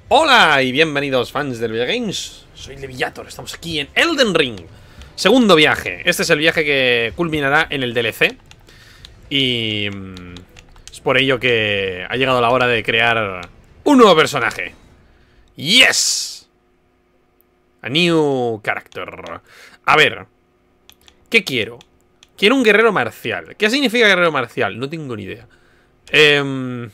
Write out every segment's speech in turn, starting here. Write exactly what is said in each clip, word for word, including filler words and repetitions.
Hola y bienvenidos fans del Videogames. Soy Leviator, estamos aquí en Elden Ring. Segundo viaje, este es el viaje que culminará en el D L C. Y mm, es por ello que ha llegado la hora de crear un nuevo personaje. ¡Yes! A new character. A ver, ¿qué quiero? Quiero un guerrero marcial. ¿Qué significa guerrero marcial? No tengo ni idea. Eh...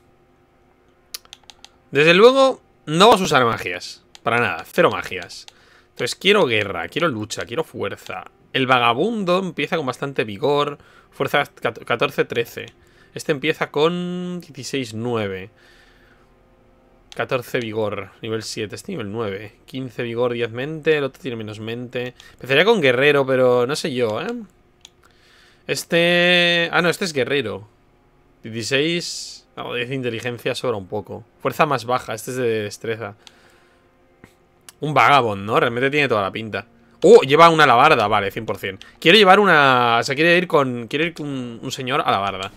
Desde luego, no vas a usar magias. Para nada, cero magias. Entonces quiero guerra, quiero lucha, quiero fuerza. El vagabundo empieza con bastante vigor. Fuerza catorce trece. Este empieza con dieciséis nueve. catorce vigor, nivel siete, este nivel nueve. quince vigor, diez mente, el otro tiene menos mente. Empezaría con guerrero, pero no sé yo, ¿eh? Este... Ah, no, este es guerrero. dieciséis... No, diez de inteligencia sobra un poco. Fuerza más baja, este es de destreza. Un vagabond, ¿no? Realmente tiene toda la pinta. ¡Oh! Lleva una alabarda, vale, cien por cien. Quiero llevar una... O sea, quiere ir con... Quiere ir con un, un señor alabarda.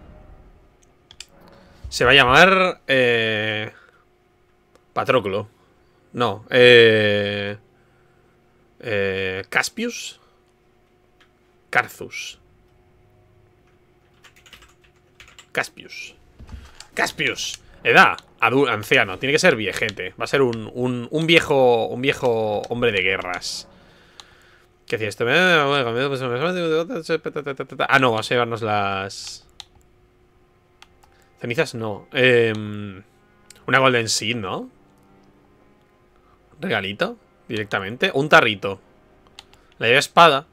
Se va a llamar... Eh... Patroclo. No, eh... Eh... Caspius. Carthus. Caspius. Caspius. Edad. Anciano. Tiene que ser viejete. Va a ser un, un, un viejo... Un viejo hombre de guerras. ¿Qué decía esto? Ah, no. Vamos a llevarnos las... Cenizas no. Eh, una Golden Seed, ¿no? Regalito. Directamente. Un tarrito. La llave espada.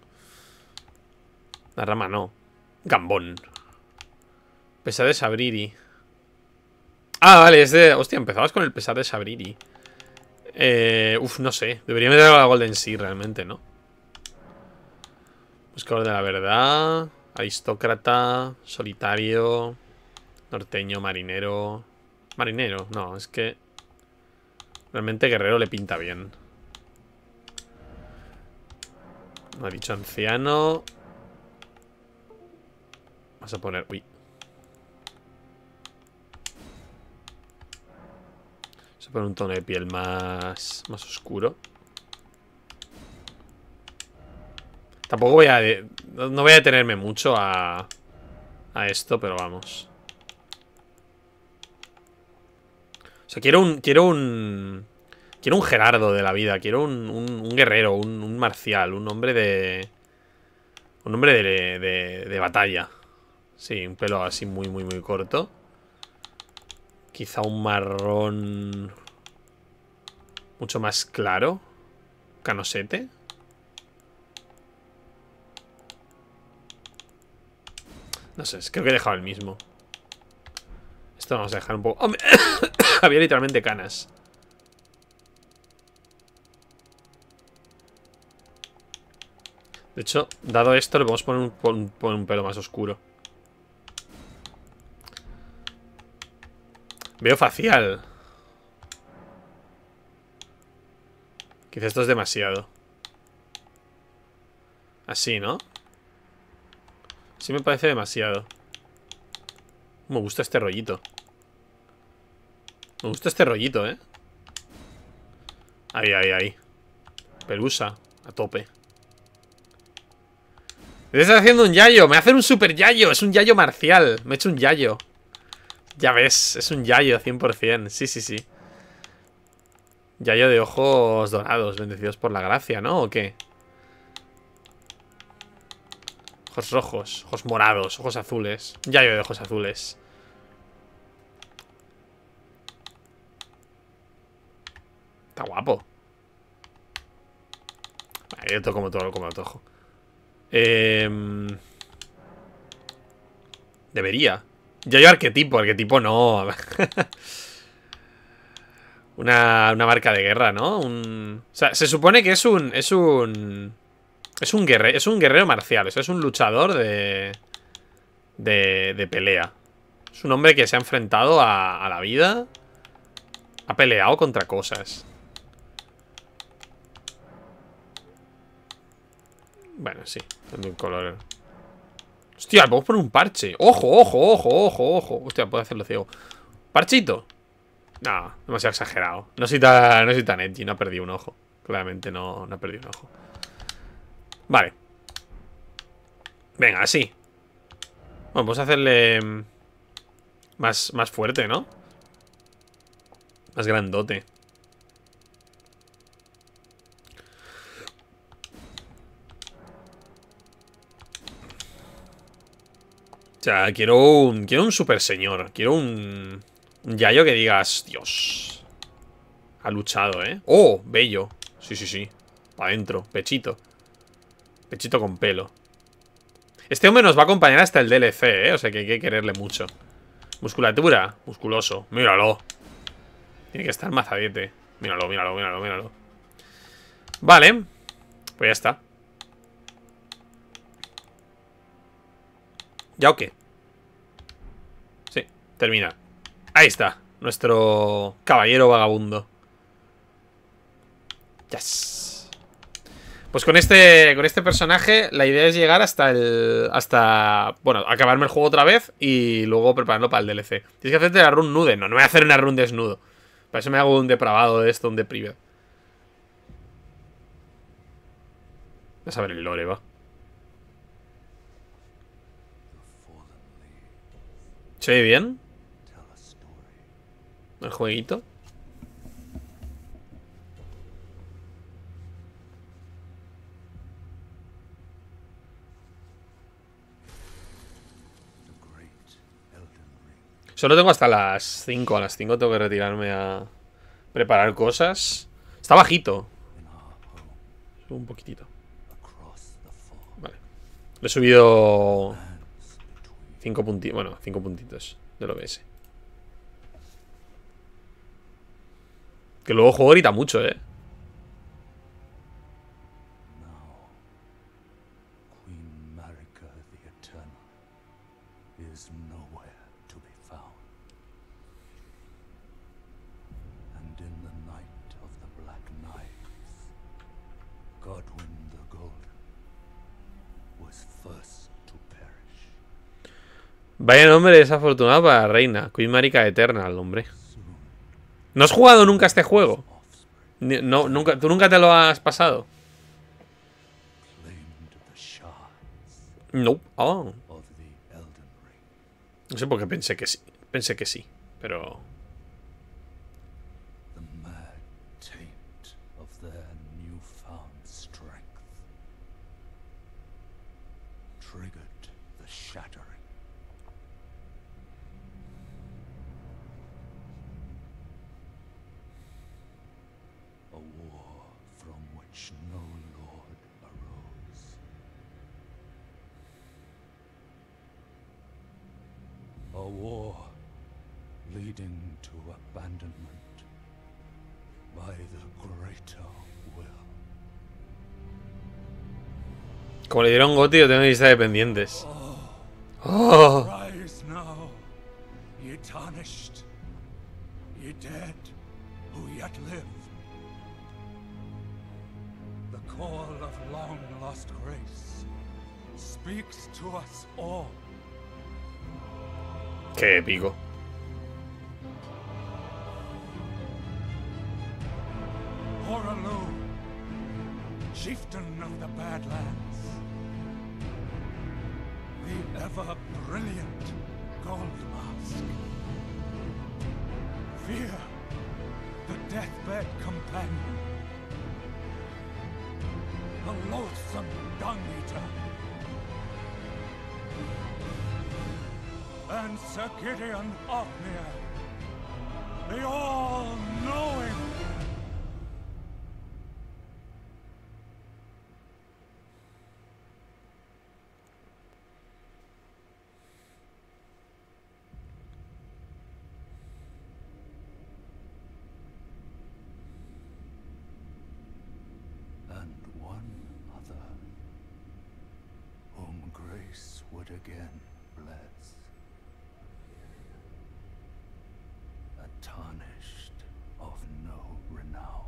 La rama no. Gambón. Pesar de Sabriri. Ah, vale, es de... Hostia, empezabas con el pesar de Sabriri. Eh, uf, no sé. Debería meter a la Golden Sea realmente, ¿no? Buscador de la verdad. Aristócrata. Solitario. Norteño, marinero. Marinero, no, es que... Realmente guerrero le pinta bien. No ha dicho anciano. Vamos a poner... Uy. Vamos a poner un tono de piel más... Más oscuro. Tampoco voy a... No voy a detenerme mucho a... A esto, pero vamos. O sea, quiero un... Quiero un... Quiero un Gerardo de la vida. Quiero un, un, un guerrero, un, un marcial. Un hombre de... Un hombre de, de, de batalla. Sí, un pelo así muy, muy, muy corto. Quizá un marrón... Mucho más claro. Canosete. No sé, creo que he dejado el mismo. Esto vamos a dejar un poco... ¡Oh! Había literalmente canas. De hecho, dado esto, le podemos poner un, un, poner un pelo más oscuro. Veo facial. Quizá esto es demasiado. Así, ¿no? Sí me parece demasiado. Me gusta este rollito. Me gusta este rollito, ¿eh? Ahí, ahí, ahí. Pelusa, a tope. Estás haciendo un yayo. Me voy a hacer un super yayo. Es un yayo marcial. Me he hecho un yayo. Ya ves, es un yayo cien por cien. Sí, sí, sí. Yayo de ojos dorados, bendecidos por la gracia, ¿no? ¿O qué? Ojos rojos, ojos morados, ojos azules. Yayo de ojos azules. Está guapo. Vale, yo toco como todo, como lo toco. Eh... Debería. Yayo arquetipo, arquetipo no. Una, una marca de guerra, ¿no? Un... O sea, se supone que es un... Es un... Es un guerrero, es un guerrero marcial. O sea, es un luchador de... De, de pelea. Es un hombre que se ha enfrentado a, a la vida. Ha peleado contra cosas. Bueno, sí. También un color... Hostia, podemos poner un parche. Ojo, ojo, ojo, ojo, ojo. Hostia, puedo hacerlo ciego. Parchito. No, demasiado exagerado. No soy tan, no soy tan edgy, no ha perdido un ojo. Claramente no, no ha perdido un ojo. Vale. Venga, así. Bueno, vamos a hacerle más, más fuerte, ¿no? Más grandote. O sea, quiero un, quiero un super señor. Quiero un, un yayo que digas, Dios. Ha luchado, ¿eh? ¡Oh! Bello. Sí, sí, sí. Para adentro. Pechito. Pechito con pelo. Este hombre nos va a acompañar hasta el D L C, ¿eh? O sea que hay que quererle mucho. Musculatura. Musculoso. Míralo. Tiene que estar mazadete. Míralo, míralo, míralo, míralo. Vale. Pues ya está. ¿Ya o qué? Sí, termina. Ahí está. Nuestro caballero vagabundo. Yes. Pues con este, con este personaje la idea es llegar hasta el... Hasta... Bueno, acabarme el juego otra vez y luego prepararlo para el D L C. Tienes que hacerte la run nude. No, no voy a hacer una run desnudo. Para eso me hago un depravado de esto, un deprive. Vas a ver el lore, va. ¿Se ve bien? El jueguito. Solo tengo hasta las cinco. A las cinco tengo que retirarme a preparar cosas. Está bajito. Subo un poquitito. Vale. Le he subido cinco puntitos. Bueno, cinco puntitos del O B S. Que luego juego grita mucho, eh. Vaya nombre desafortunado para la reina. Queen Marika Eternal, hombre. ¿No has jugado nunca este juego? No, nunca, ¿tú nunca te lo has pasado? No. Oh. No sé por qué pensé que sí. Pensé que sí, pero... A war leading to abandonment by the greater will. Como le dieron Goti, yo tengo lista de pendientes. Oh. Rise now, ye tarnished, ye dead who yet live. The call of long lost grace speaks to us all. Qué épico. Horalu, chieftain of the Badlands, the ever-brilliant Gold Mask. Fear, the deathbed companion, the loathsome dung-eater, and Sir Gideon Ofnir, the all-knowing. And one other, whom grace would again bless. Tarnished of no renown.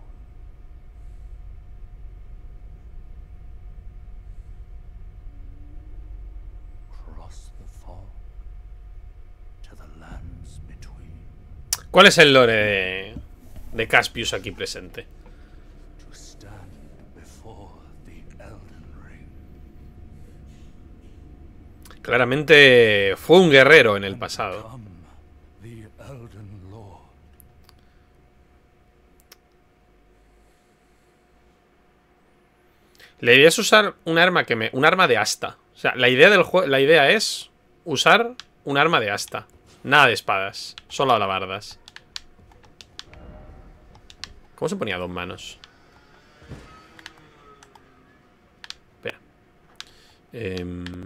Cross the fog to the lands between. ¿Cuál es el lore de, de Caspius aquí presente? To stand before the Elden Ring. Claramente fue un guerrero en el pasado. Come the Elden Lord. La idea es usar un arma que me. Un arma de asta. O sea, la idea del juego. La idea es usar un arma de asta. Nada de espadas. Solo alabardas. ¿Cómo se ponía a dos manos? Espera. Eh...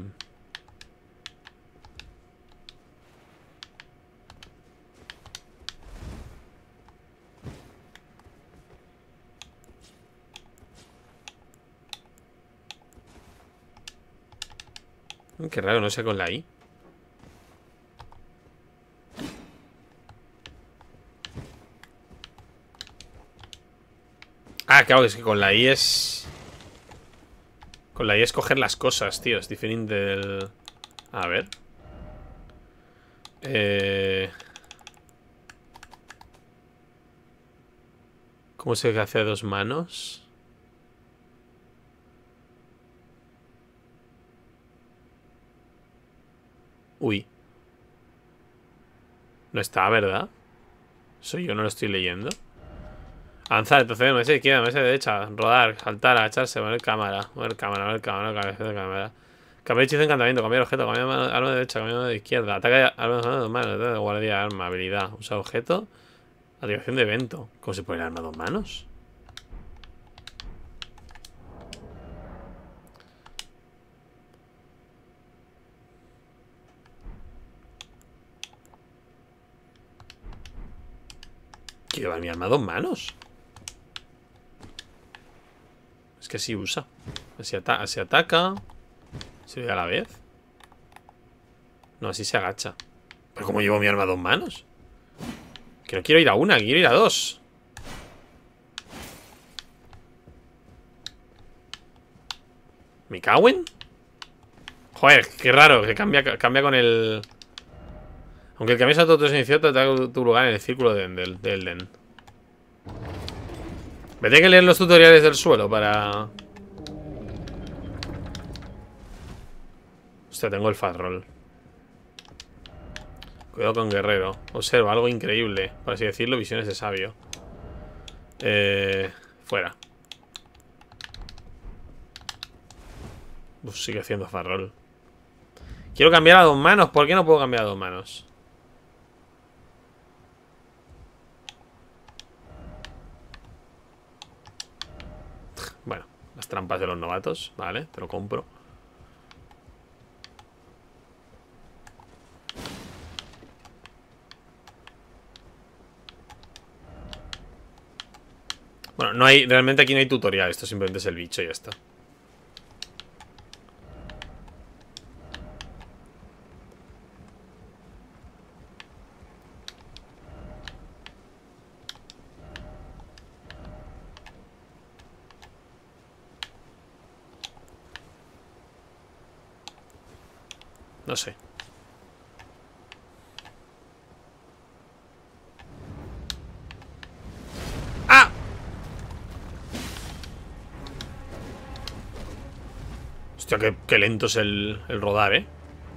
Qué raro, no sé con la I. Ah, claro, es que con la I es... Con la I es coger las cosas, tío. Es diferente del... A ver. Eh... ¿Cómo se hace a dos manos? Uy. No está, ¿verdad? Soy yo, no lo estoy leyendo. Avanzar, retroceder, moverse de izquierda, moverse de derecha, rodar, saltar, agacharse, mover cámara, mover cámara, mover cámara, cabeza de cámara. Cambiar hechizo de encantamiento, cambiar objeto, cambiar mano, arma de derecha, cambiar de izquierda, ataque, arma de dos manos, de guardia, arma, habilidad, usar objeto, activación de evento. ¿Cómo se pone el arma a dos manos? ¿Quiero llevar mi arma a dos manos? Es que así usa. Así, ata así ataca. Se ve a la vez. No, así se agacha. ¿Pero cómo llevo mi arma a dos manos? Que no quiero ir a una, quiero ir a dos. ¿Me cago en? Joder, qué raro, que cambia, cambia con el... Aunque el cambies a todos iniciados, te da tu lugar en el círculo de, de, de Elden. Me tengo que leer los tutoriales del suelo para... Hostia, tengo el fast roll. Cuidado con guerrero. Observa algo increíble, por así decirlo, visiones de sabio. Eh... Fuera. Uf, sigue haciendo fast roll. Quiero cambiar a dos manos. ¿Por qué no puedo cambiar a dos manos? Bueno, las trampas de los novatos. Vale, te lo compro. Bueno, no hay... Realmente aquí no hay tutorial. Esto simplemente es el bicho y ya está. No sé. ¡Ah! Hostia, qué, qué lento es el, el rodar, ¿eh?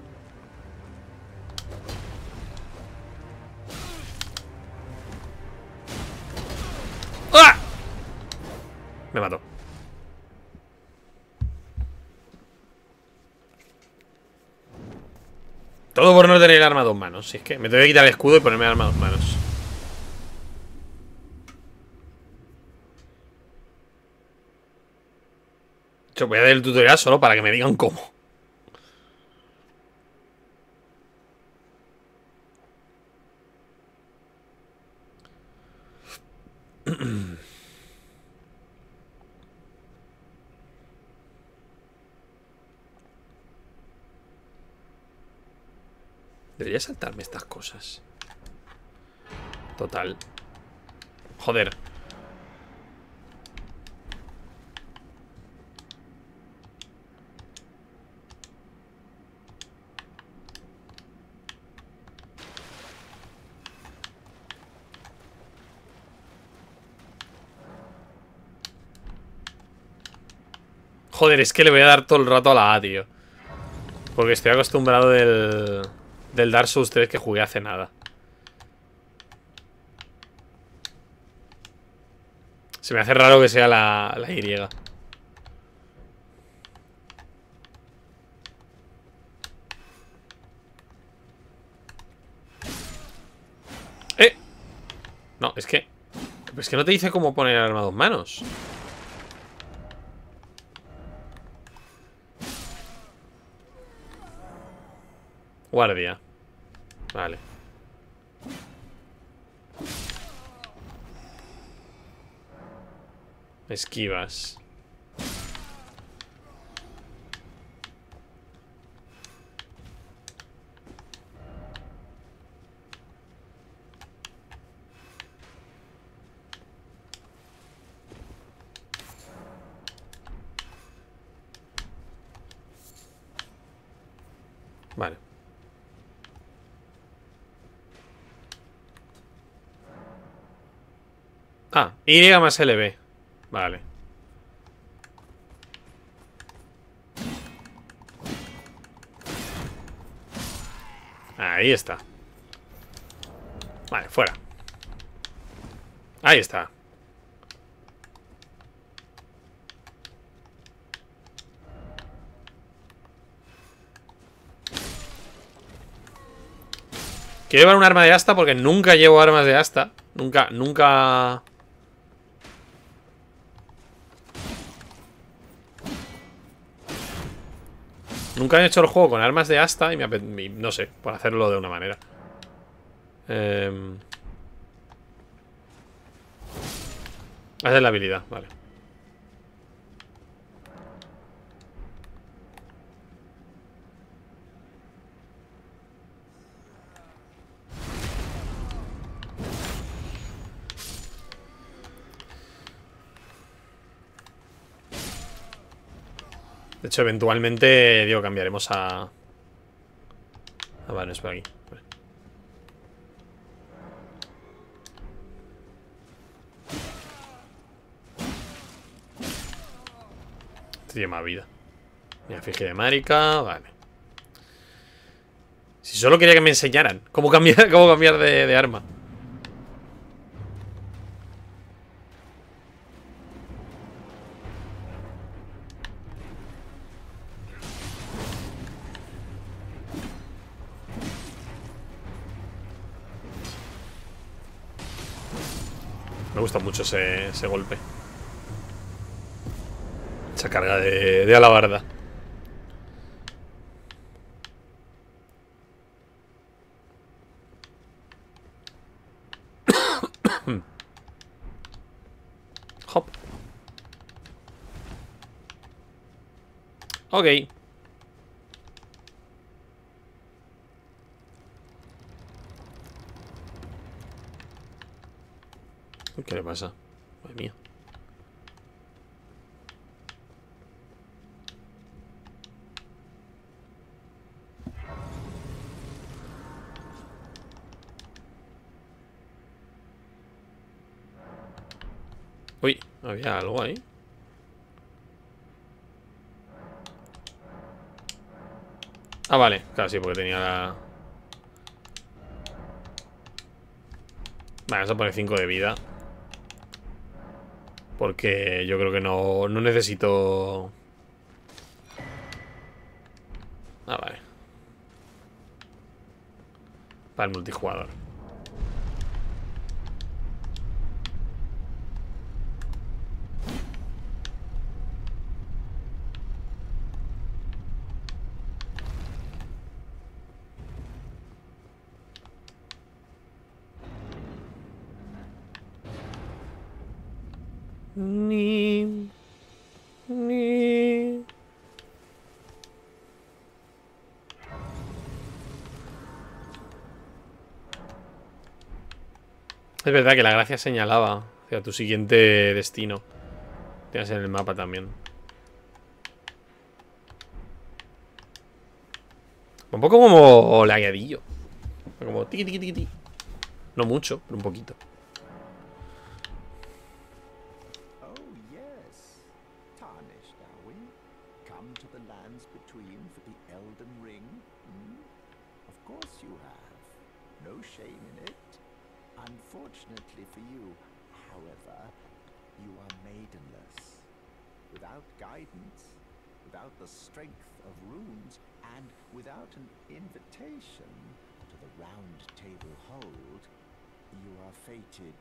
¡Ah! Me mató. Todo por no tener el arma a dos manos. Si es que me tengo que quitar el escudo y ponerme el arma a dos manos. Yo voy a dar el tutorial solo para que me digan cómo. Debería saltarme estas cosas. Total. Joder. Joder, es que le voy a dar todo el rato a la A, tío. Porque estoy acostumbrado del... Del Dark Souls tres que jugué hace nada. Se me hace raro que sea la, la Y. ¡Eh! No, es que... Es que no te dice cómo poner el arma a dos manos. Guardia. Vale. Esquivas. Vale. Ah, Y más L B. Vale. Ahí está. Vale, fuera. Ahí está. Quiero llevar un arma de asta porque nunca llevo armas de asta. Nunca, nunca... Nunca he hecho el juego con armas de asta y me apetece, no sé, por hacerlo de una manera. Eh... Hacer la habilidad, vale. De hecho, eventualmente, digo, cambiaremos a... Ah, vale, es por aquí. Vale. Este tiene más vida. Mira, fije de marica, vale. Si solo quería que me enseñaran cómo cambiar, cómo cambiar de, de arma. Me gusta mucho ese, ese golpe. Esa carga de, de alabarda. Hop. Ok. ¿Qué le pasa? Madre mía. Uy, había algo ahí. Ah, vale, claro, sí, porque tenía la... Vale, vamos a poner cinco de vida. Porque yo creo que no, no necesito... Ah, vale. Para el multijugador. Ni... Ni... Es verdad que la gracia señalaba hacia tu siguiente destino. Tienes en el mapa también. Un poco como lagueadillo. Como tiqui tiqui tiqui tiqui. No mucho, pero un poquito. Oh, yes. Tarnished, are we? come to the lands between for the Elden Ring? Hmm? Of course you have. No shame in it. Unfortunately for you, however, you are maidenless. Without guidance, without the strength of runes, and without an invitation to the Round Table Hold, you are fated.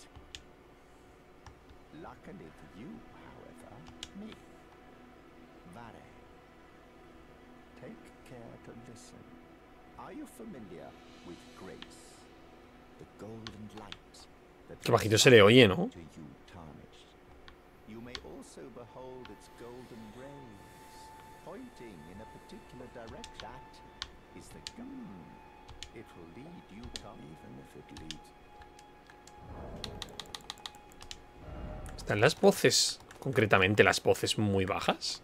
Luckily for you, however, me, Vare. Take care to listen. Are you familiar with grace? The golden light that Qué bajito se le oye, ¿no? to you tarnished. You may also behold its golden rays pointing in a particular direction. That is the gun. It will lead you to, even if it leads. ¿Están las voces, concretamente las voces muy bajas?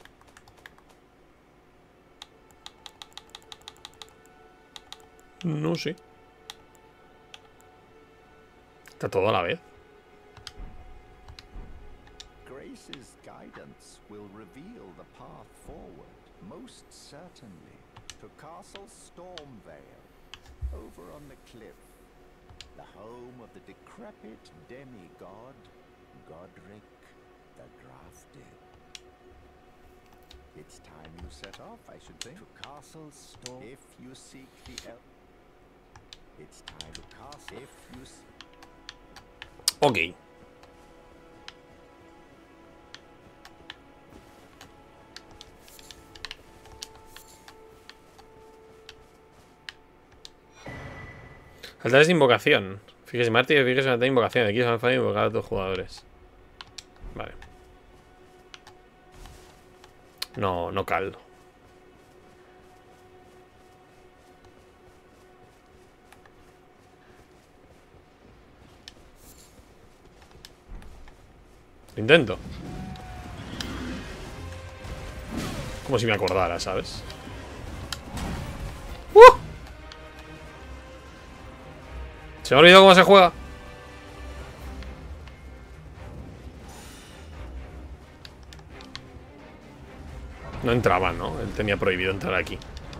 No sé. Está todo a la vez. Grace's guidance will reveal the path forward, most certainly, to Castle Stormvale, over on the cliff, the home of the decrepit demigod, Godric the Grafted. It's time you set off, I should think. To Castle Storm. If you seek the El. It's time to Castle. If you. Ok. Altares de invocación. Fíjese, Marty, fíjese en altar de invocación. Aquí es más fácil invocar a otros jugadores. Vale. No, no caldo. Lo intento. Como si me acordara, ¿sabes? ¡Uh! Se me ha olvidado cómo se juega. No entraba, ¿no? Él tenía prohibido entrar aquí.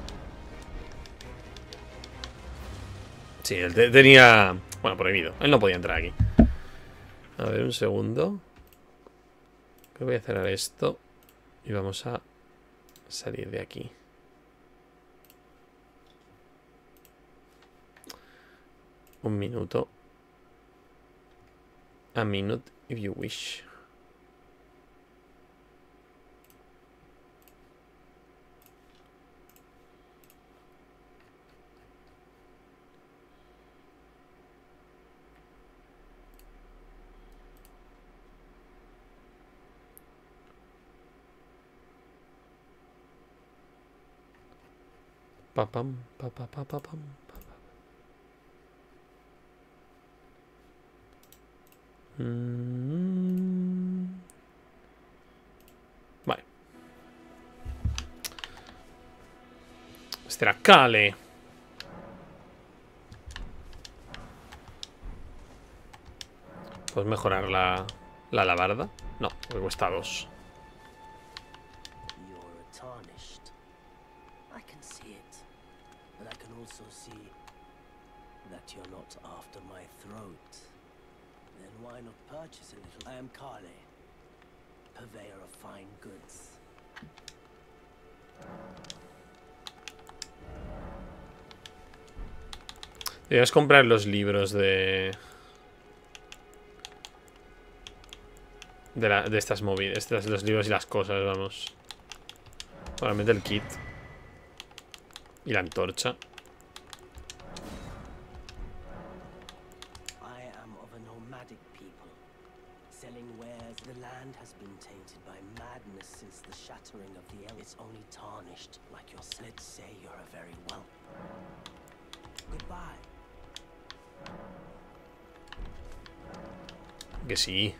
Sí, él te tenía... Bueno, prohibido. Él no podía entrar aquí. A ver, un segundo. Creo que voy a cerrar esto. Y vamos a salir de aquí. Un minuto. A minute if you wish. Pa pam, pa pa pa pa pam. Mm. Vale. Este era Kale. ¿Puedes mejorar la, la alabarda? No, porque cuesta dos. You're tarnished. I can see it. But I can also see that you're not after my throat. Then why not purchase a little? I am Kale, purveyor of fine goods. Debes comprar los libros de... De, la, de estas movidas. Estos, los libros y las cosas, vamos. Probablemente el kit. Y la antorcha. I am of a nomadic people, selling wares. The land has been tainted by madness since the shattering of the El. It's only tarnished like your. Let's say you're a very well. Goodbye. Que sí.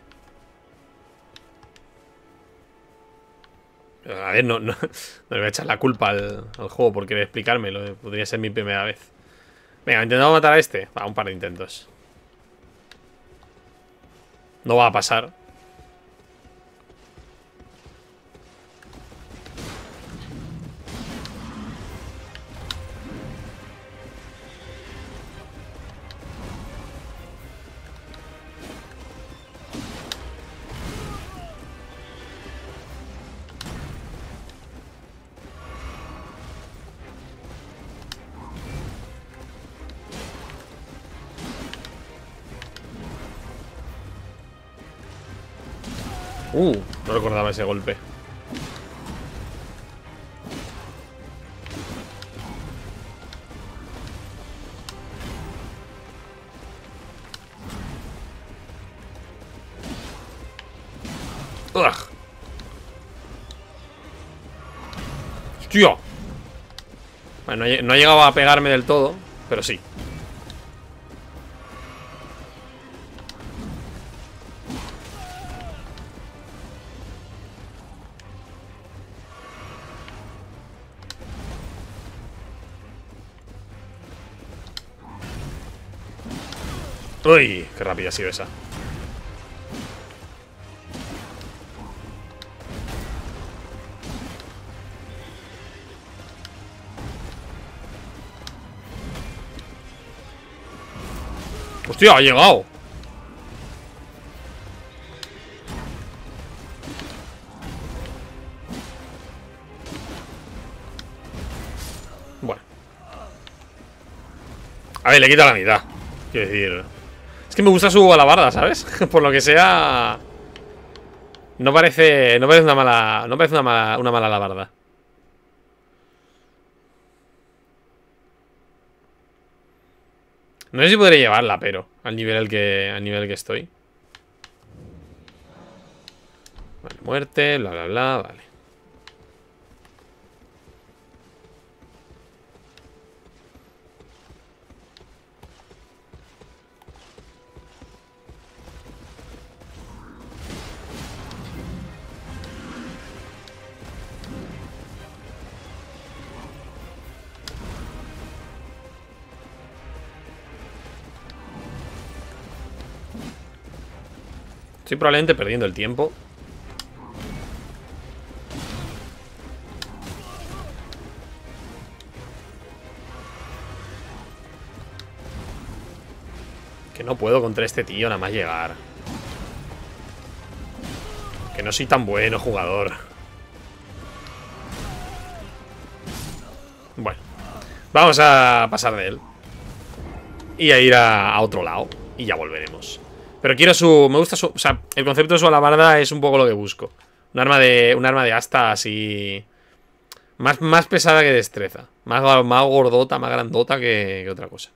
A ver, no, no, no le voy a echar la culpa al, al juego por querer explicármelo. Podría ser mi primera vez. Venga, intentamos matar a este. Va, un par de intentos. No va a pasar. Uh, no recordaba ese golpe. Ugh. ¡Hostia! Bueno, no ha llegado a pegarme del todo, pero sí. Uy, qué rápida ha sido esa. ¡Hostia! ¡Ha llegado! Bueno. A ver, le quita la mitad. Quiero decir... Es que me gusta su alabarda, ¿sabes? Por lo que sea... No parece... No parece una mala... No parece una mala, una mala alabarda. No sé si podré llevarla, pero al nivel al que, al nivel que estoy. Vale, muerte, bla, bla, bla, vale. Estoy probablemente perdiendo el tiempo. Que no puedo contra este tío nada más llegar. Que no soy tan bueno jugador. Bueno, vamos a pasar de él y a ir a, a otro lado. Y ya volveremos. Pero quiero su... Me gusta su... O sea, el concepto de su alabarda es un poco lo que busco. Un arma de... Un arma de asta así... Más, más pesada que destreza. Más, más gordota, más grandota que, que otra cosa.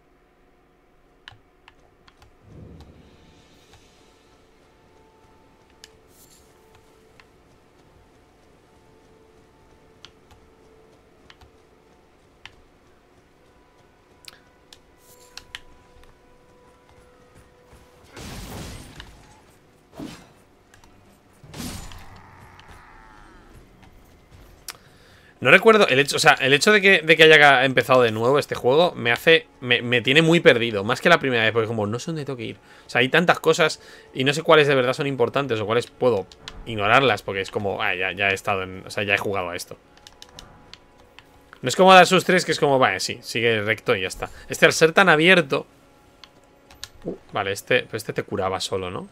No recuerdo, el hecho, o sea, el hecho de que, de que haya empezado de nuevo este juego me hace, me, me tiene muy perdido, más que la primera vez, porque como no sé dónde tengo que ir. O sea, hay tantas cosas y no sé cuáles de verdad son importantes o cuáles puedo ignorarlas, porque es como, ah, ya, ya he estado en, o sea, ya he jugado a esto. No es como Dark Souls tres, que es como, vale, sí, sigue recto y ya está. Este al ser tan abierto... Uh, vale, este, pero este te curaba solo, ¿no?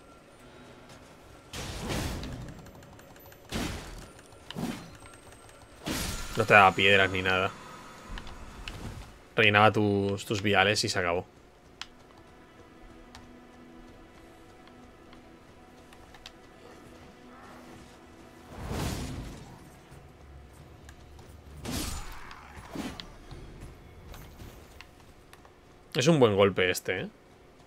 No te daba piedras ni nada. Rellenaba tus, tus viales y se acabó. Es un buen golpe este, ¿eh?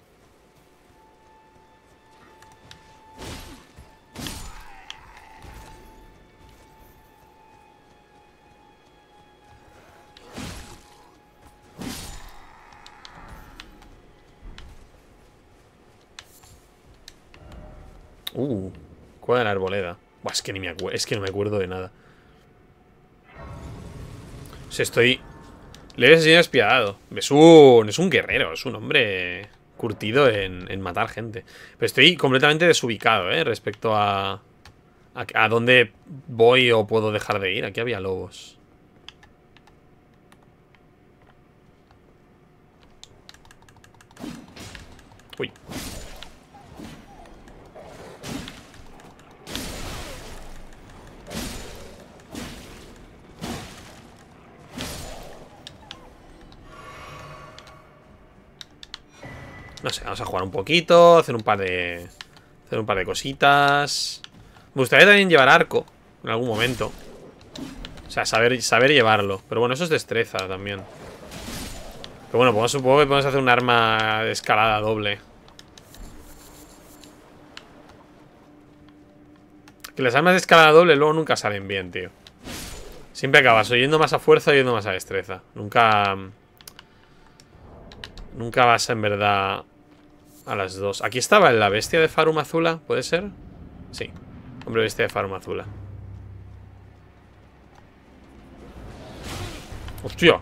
Uh, cueva de la arboleda. Buah, es que ni me acuerdo, es que no me acuerdo de nada. O sea, estoy... Leves asesino despiadado. Es un, es un guerrero, es un hombre curtido en, en matar gente. Pero estoy completamente desubicado, ¿eh? Respecto a, a... A dónde voy o puedo dejar de ir. Aquí había lobos. Uy. No sé, vamos a jugar un poquito, hacer un par de... Hacer un par de cositas. Me gustaría también llevar arco en algún momento. O sea, saber, saber llevarlo. Pero bueno, eso es destreza también. Pero bueno, pues supongo que podemos hacer un arma de escalada doble. Que las armas de escalada doble luego nunca salen bien, tío. Siempre acabas o yendo más a fuerza o yendo más a destreza. Nunca... Nunca vas en verdad a las dos. Aquí estaba la bestia de Farum Azula, ¿puede ser? Sí. Hombre bestia de Farum Azula. ¡Hostia!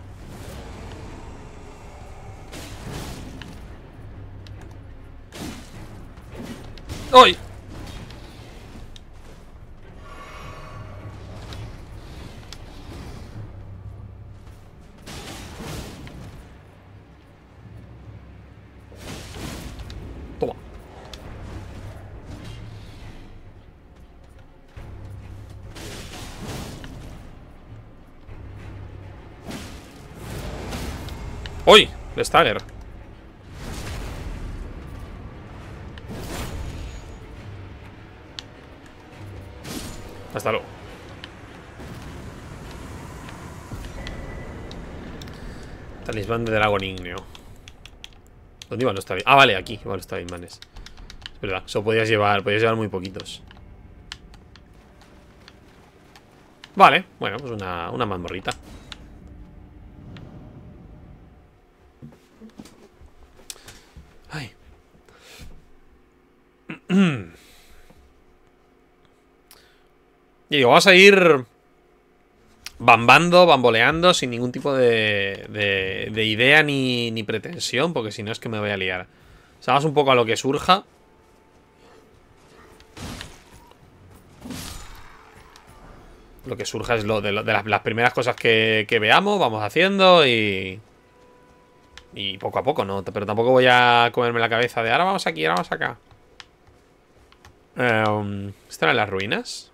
¡Ay! Toma. ¡Uy! De Stagger. Hasta luego. Talismán de dragón ígneo. ¿Dónde iban los talismanes? Ah, vale, aquí iban los talismanes. Es verdad, eso podías llevar, podías llevar muy poquitos. Vale, bueno, pues una, una mazmorrita. Ay. Y digo, vamos a ir bambando, bamboleando, sin ningún tipo de, de, de idea ni, ni pretensión, porque si no es que me voy a liar. O sea, vamos un poco a lo que surja. Lo que surja es lo de, lo, de las, las primeras cosas que, que veamos, vamos haciendo y... Y poco a poco, ¿no? Pero tampoco voy a comerme la cabeza de ahora vamos aquí, ahora vamos acá. Um, ¿Están en las ruinas?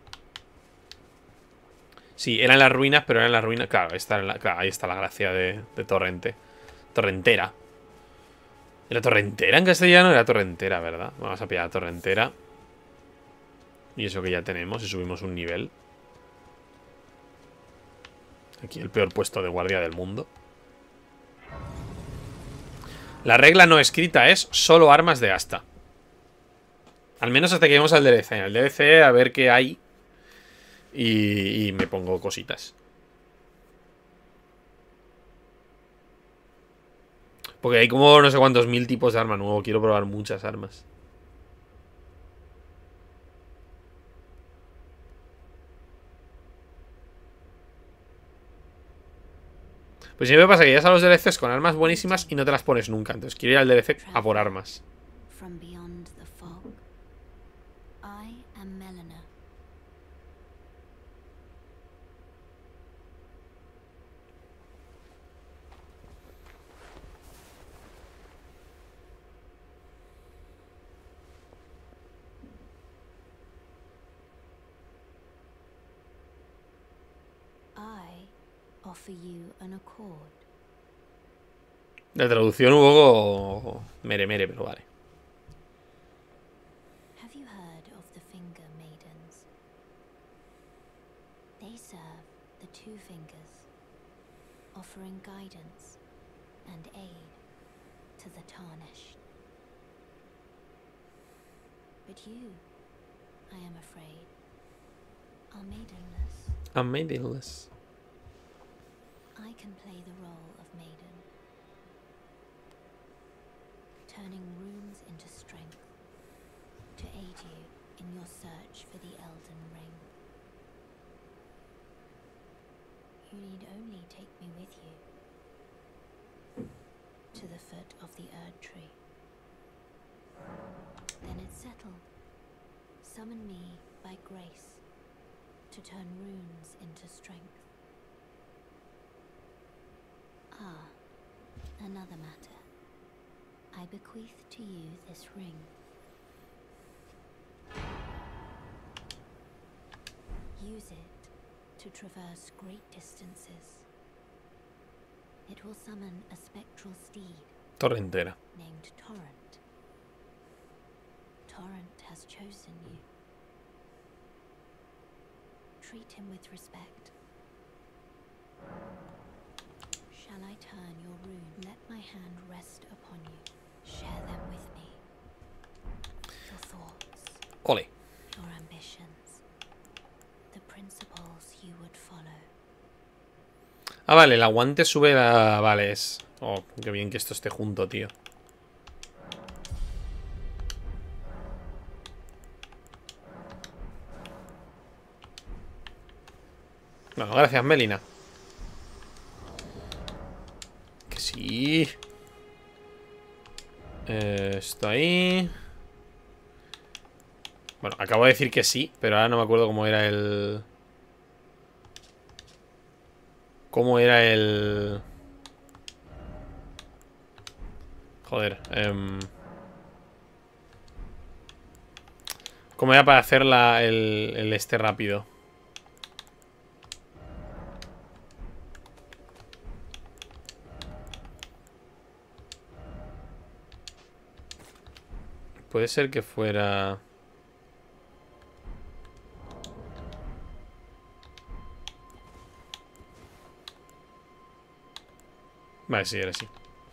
Sí, eran las ruinas, pero eran las ruinas... Claro, esta la, claro ahí está la gracia de, de Torrente. Torrentera. ¿Era Torrentera en castellano? Era Torrentera, ¿verdad? Vamos a pillar a Torrentera. Y eso que ya tenemos, y subimos un nivel. Aquí el peor puesto de guardia del mundo. La regla no escrita es solo armas de asta. Al menos hasta que lleguemos al D L C. En el D L C a ver qué hay. Y, y me pongo cositas. Porque hay como no sé cuántos mil tipos de arma nuevo. Quiero probar muchas armas. Pues siempre pasa que llegas a los D L Cs con armas buenísimas y no te las pones nunca. Entonces quiero ir al D L C a por armas. La traducción un poco mere mere, pero vale. Have you heard of the Finger Maidens? They serve the Two Fingers, offering guidance and aid to the Tarnished. But you, I am afraid, are maidenless. I'm maidenless. I can play the role of maiden, turning runes into strength to aid you in your search for the Elden Ring. You need only take me with you to the foot of the Erd Tree. Then it's settled. Summon me by grace to turn runes into strength. Ah, another matter. I bequeath to you this ring. Use it to traverse great distances. It will summon a spectral steed Torrentera. named Torrent. Torrent has chosen you. treat him with respect. Shall I turn your rune? Let my hand rest upon you. Share them with me. Your thoughts. Ole. Your ambitions. The principles you would follow. Ah, vale, el aguante sube la... Vale, es... Oh, qué bien que esto esté junto, tío. Bueno, gracias, Melina. Que sí. Eh, esto ahí. Bueno, acabo de decir que sí, pero ahora no me acuerdo cómo era el... ¿Cómo era el...? Joder. Eh... ¿Cómo era para hacer la, el, el este rápido? Puede ser que fuera... Vale, sí, era así.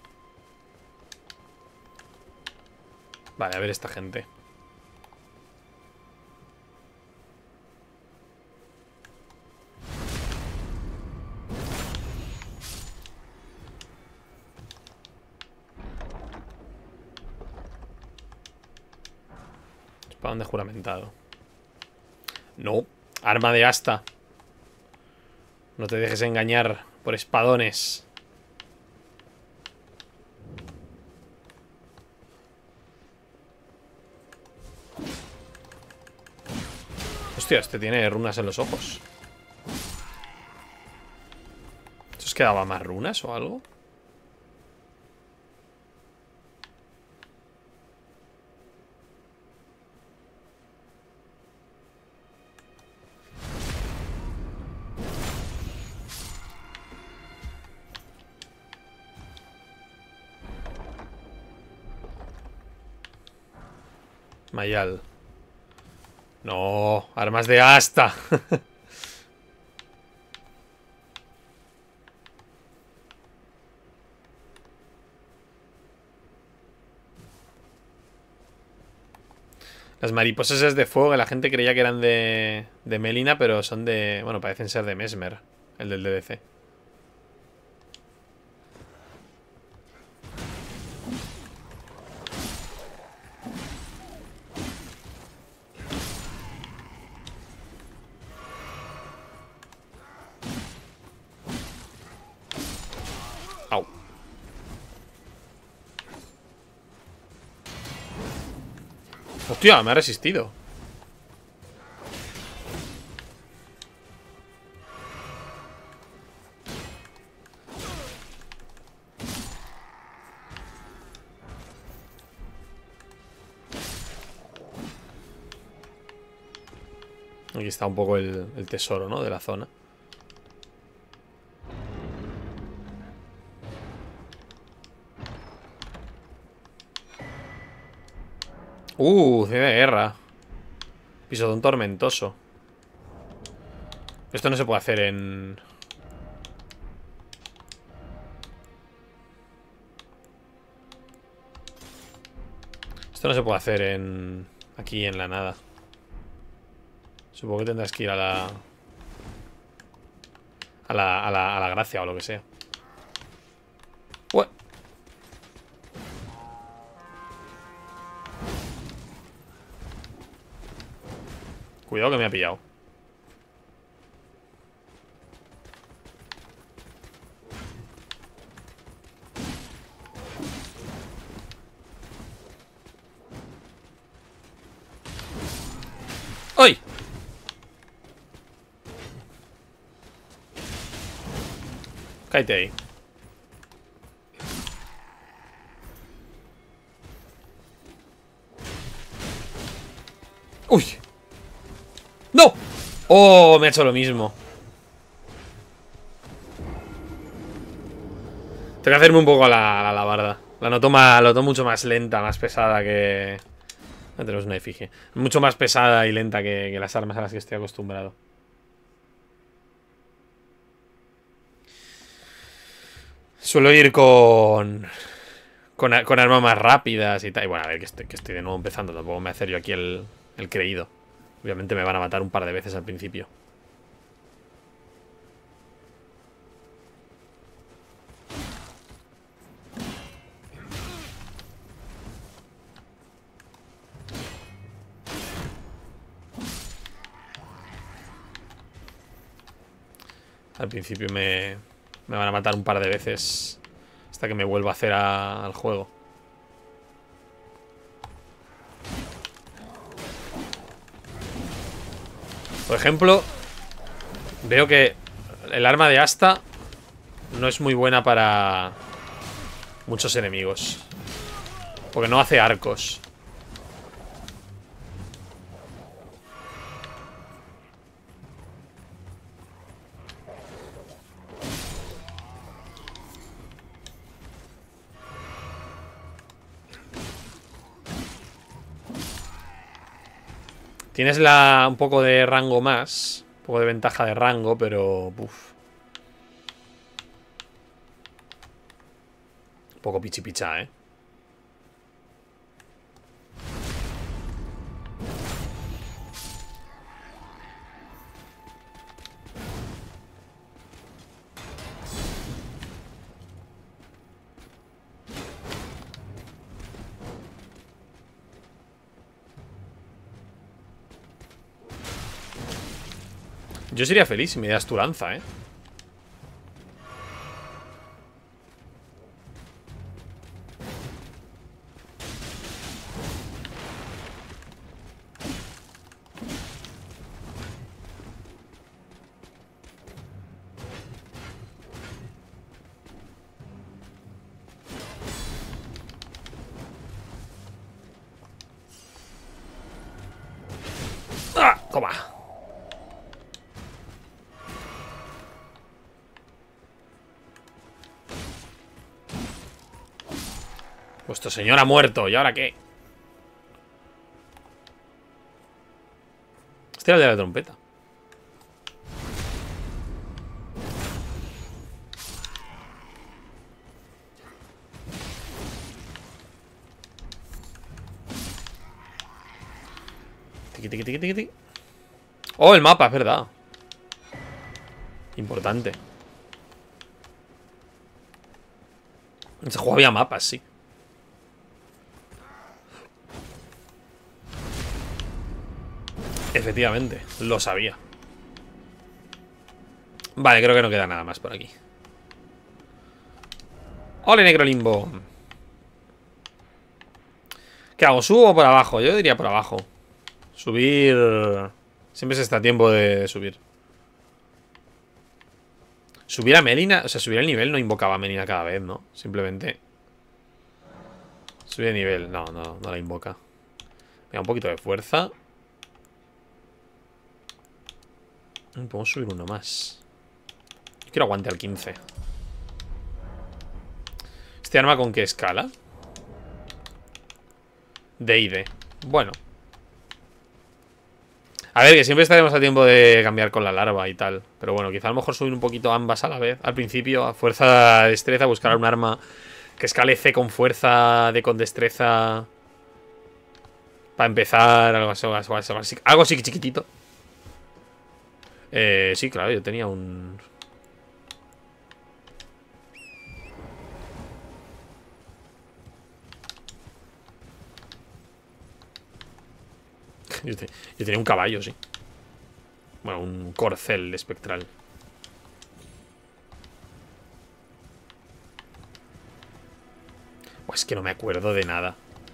Vale, a ver esta gente. Espadón de juramentado. No, arma de asta. No te dejes engañar por espadones. Hostia, este tiene runas en los ojos. ¿Esto quedaba más runas o algo? Mayal. No, armas de asta. Las mariposas es de fuego, la gente creía que eran de, de Melina, pero son de... Bueno, parecen ser de Mesmer, el del D D C. Au. Hostia, me ha resistido. Aquí está un poco el, el tesoro, ¿no? De la zona. Uh, C de guerra. Pisotón tormentoso. Esto no se puede hacer en... Esto no se puede hacer en... Aquí en la nada. Supongo que tendrás que ir a la... A la, a la, a la gracia o lo que sea. What? Cuidado que me ha pillado. ¡Ay! Cállate ahí. ¡Uy! ¡No! ¡Oh! Me ha hecho lo mismo. Tengo que hacerme un poco a la, a la alabarda. La noto, más, la noto mucho más lenta, más pesada que... No tenemos una efigie. Mucho más pesada y lenta que, que las armas a las que estoy acostumbrado. Suelo ir con... Con, con armas más rápidas y tal. Y bueno, a ver, que estoy, que estoy de nuevo empezando. Tampoco me voy a hacer yo aquí el, el creído. Obviamente me van a matar un par de veces al principio. Al principio me, me van a matar un par de veces hasta que me vuelva a hacer a, al juego. Por ejemplo, veo que el arma de asta no es muy buena para muchos enemigos, porque no hace arcos. Tienes la, un poco de rango más. Un poco de ventaja de rango, pero... Uf. Un poco pichipicha, ¿eh? Yo sería feliz si me das tu lanza, ¿eh? ¡Ah! ¡Toma! Vuestro señor ha muerto, ¿y ahora qué? Este era el de la trompeta. Tiqui, tiqui, tiqui, tiqui. Oh, el mapa, es verdad. Importante. En ese juego había mapas, sí. Efectivamente, lo sabía. Vale, creo que no queda nada más por aquí. ¡Ole, Necrolimbo! ¿Qué hago? ¿Subo o por abajo? Yo diría por abajo. Subir... Siempre se está a tiempo de subir. Subir a Melina... O sea, subir el nivel no invocaba a Melina cada vez, ¿no? Simplemente... Subir de nivel. No, no, no la invoca. Venga, un poquito de fuerza. Podemos subir uno más. Yo quiero aguante al quince. ¿Este arma con qué escala? D y D. Bueno. A ver, que siempre estaremos a tiempo de cambiar con la larva y tal. Pero bueno, quizá a lo mejor subir un poquito ambas a la vez. Al principio, a fuerza, destreza, buscar un arma que escale C con fuerza, D con destreza. Para empezar, algo así, algo así, algo así, algo así chiquitito. Eh, sí, claro, yo tenía un... yo, te... yo tenía un caballo, sí. Bueno, un corcel espectral. Pues es que no me acuerdo de nada.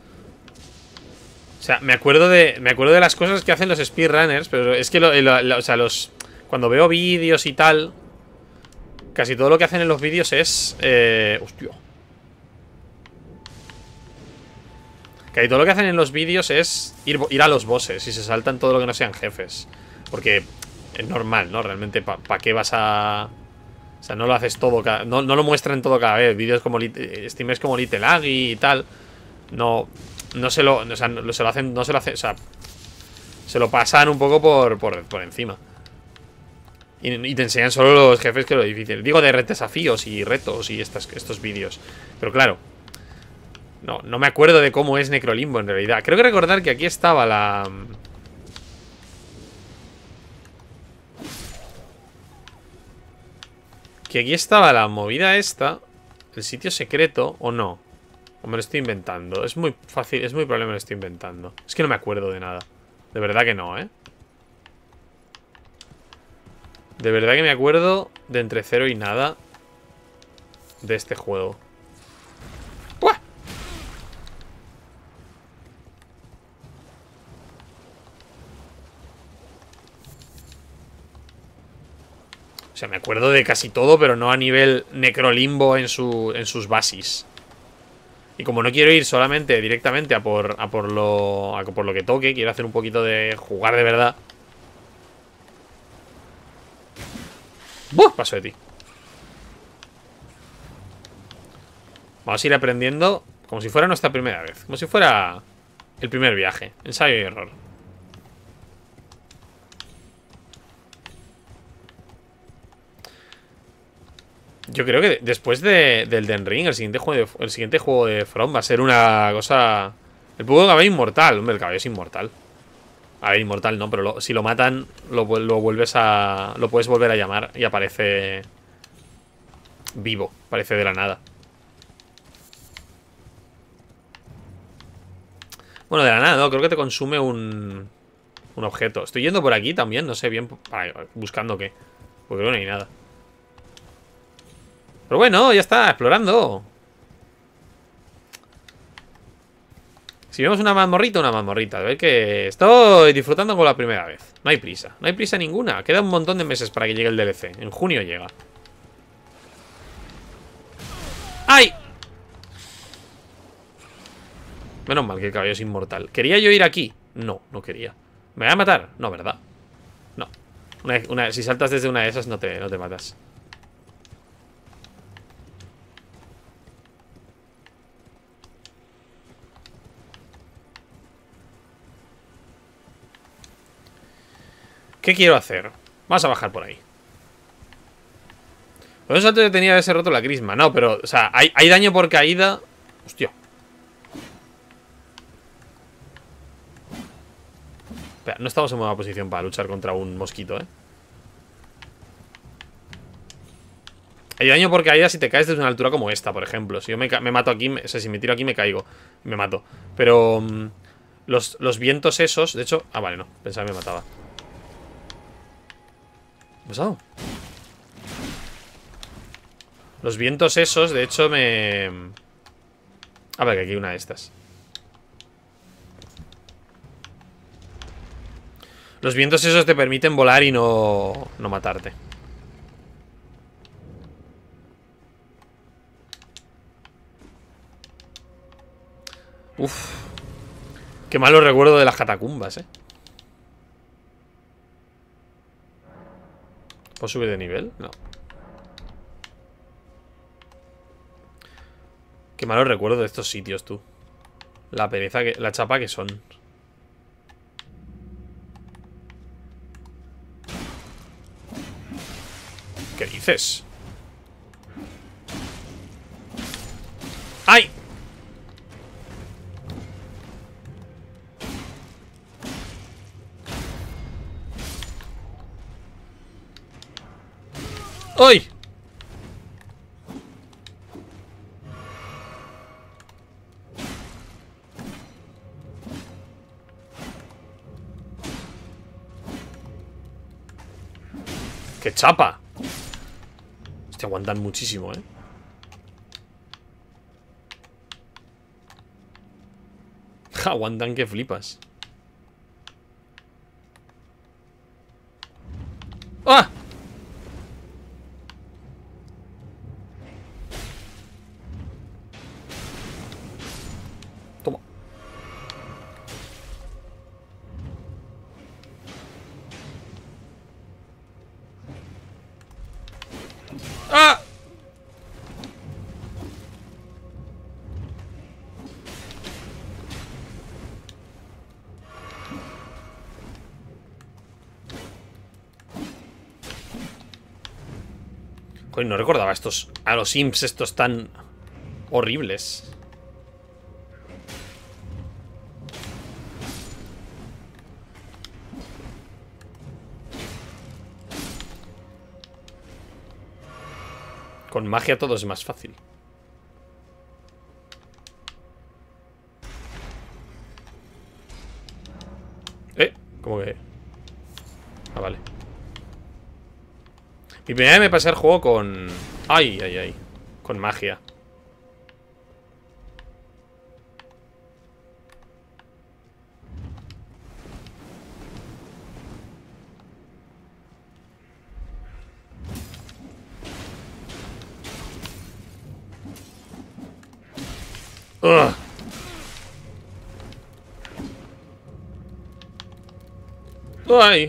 O sea, me acuerdo de me acuerdo de las cosas que hacen los speedrunners, pero es que lo, lo, lo, o sea, los cuando veo vídeos y tal, casi todo lo que hacen en los vídeos es eh, hostia. Casi todo lo que hacen en los vídeos es ir, ir a los bosses y se saltan todo lo que no sean jefes. Porque es normal, ¿no? Realmente, ¿para pa qué vas a...? O sea, no lo haces todo, cada, no, no lo muestran todo cada vez. Vídeos como streamers como Little Aggie y tal. No... No se lo, o sea, no se lo hacen, no se lo hacen, o sea, se lo pasan un poco por, por, por encima. Y, y te enseñan solo los jefes, que es lo difícil. Digo de desafíos y retos y estas, estos vídeos. Pero claro, no, no me acuerdo de cómo es Necrolimbo en realidad. Creo que recordar que aquí estaba la... Que aquí estaba la movida esta. El sitio secreto, ¿o no? O me lo estoy inventando. Es muy fácil, es muy probable que me lo estoy inventando. Es que no me acuerdo de nada. De verdad que no, ¿eh? De verdad que me acuerdo de entre cero y nada de este juego. ¡Buah! O sea, me acuerdo de casi todo, pero no a nivel Necrolimbo en, su, en sus bases. Y como no quiero ir solamente directamente a por, a por lo a por lo que toque, quiero hacer un poquito de jugar de verdad. ¡Buah! Paso de ti. Vamos a ir aprendiendo como si fuera nuestra primera vez. Como si fuera el primer viaje. Ensayo y error. Yo creo que después de, del Elden Ring, el siguiente, juego de, el siguiente juego de From va a ser una cosa... El puto caballo inmortal. Hombre, el caballo es inmortal. A ver, inmortal no, pero lo, si lo matan, lo, lo vuelves a... Lo puedes volver a llamar y aparece... Vivo, aparece de la nada. Bueno, de la nada, no, creo que te consume un... Un objeto. Estoy yendo por aquí también, no sé bien... Ay, buscando qué. Porque creo que no hay nada. Pero bueno, ya está, explorando. Si vemos una mazmorrita, una mazmorrita. A ver que estoy disfrutando con la primera vez. No hay prisa, no hay prisa ninguna. Queda un montón de meses para que llegue el D L C. En junio llega. ¡Ay! Menos mal que el caballo es inmortal. ¿Quería yo ir aquí? No, no quería. ¿Me voy a matar? No, ¿verdad? No. Una, una, si saltas desde una de esas no te, no te matas. ¿Qué quiero hacer? Vamos a bajar por ahí. Por eso antes tenía ese roto la crisma. No, pero, o sea, hay, hay daño por caída. Hostia. Espera, no estamos en buena posición para luchar contra un mosquito, ¿eh? Hay daño por caída si te caes desde una altura como esta, por ejemplo. Si yo me, me mato aquí, me, o sea, si me tiro aquí me caigo. Me mato. Pero um, los, los vientos esos, de hecho... Ah, vale, no. Pensaba que me mataba. ¿Qué ha pasado? Los vientos esos, de hecho, me... A ver, que aquí hay una de estas. Los vientos esos te permiten volar y no... No matarte. Uf. Qué malo recuerdo de las catacumbas, eh. ¿Puedo subir de nivel? No. Qué malo recuerdo de estos sitios, tú. La pereza que... La chapa que son. ¿Qué dices? ¡Ay! ¡Ay! ¡Qué chapa! Hostia, aguantan muchísimo, ¿eh? Aguantan que flipas. ¡Ah! Toma. ¡Ah! Joder, no recordaba estos... A los imps estos tan... horribles. Con magia todo es más fácil. Eh, ¿cómo que? Ah, vale. Mi primera vez me pasé el juego con... Ay, ay, ay. Con magia. Ugh. Ay.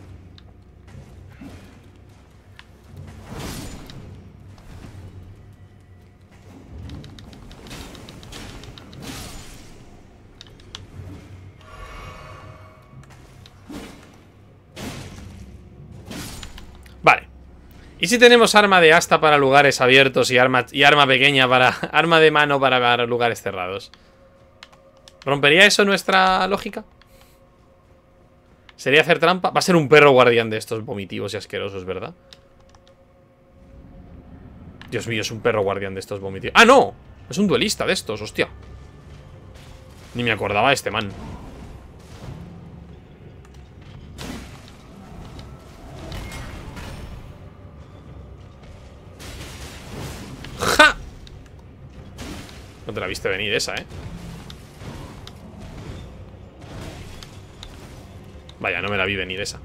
Vale. ¿Y si tenemos arma de asta para lugares abiertos y arma, y arma pequeña para... arma de mano para lugares cerrados? ¿Rompería eso nuestra lógica? ¿Sería hacer trampa? Va a ser un perro guardián de estos vomitivos y asquerosos, ¿verdad? Dios mío, es un perro guardián de estos vomitivos. ¡Ah, no! Es un duelista de estos, hostia. Ni me acordaba de este man. ¡Ja! No te la viste venir esa, ¿eh? Vaya, no me la vi venir esa.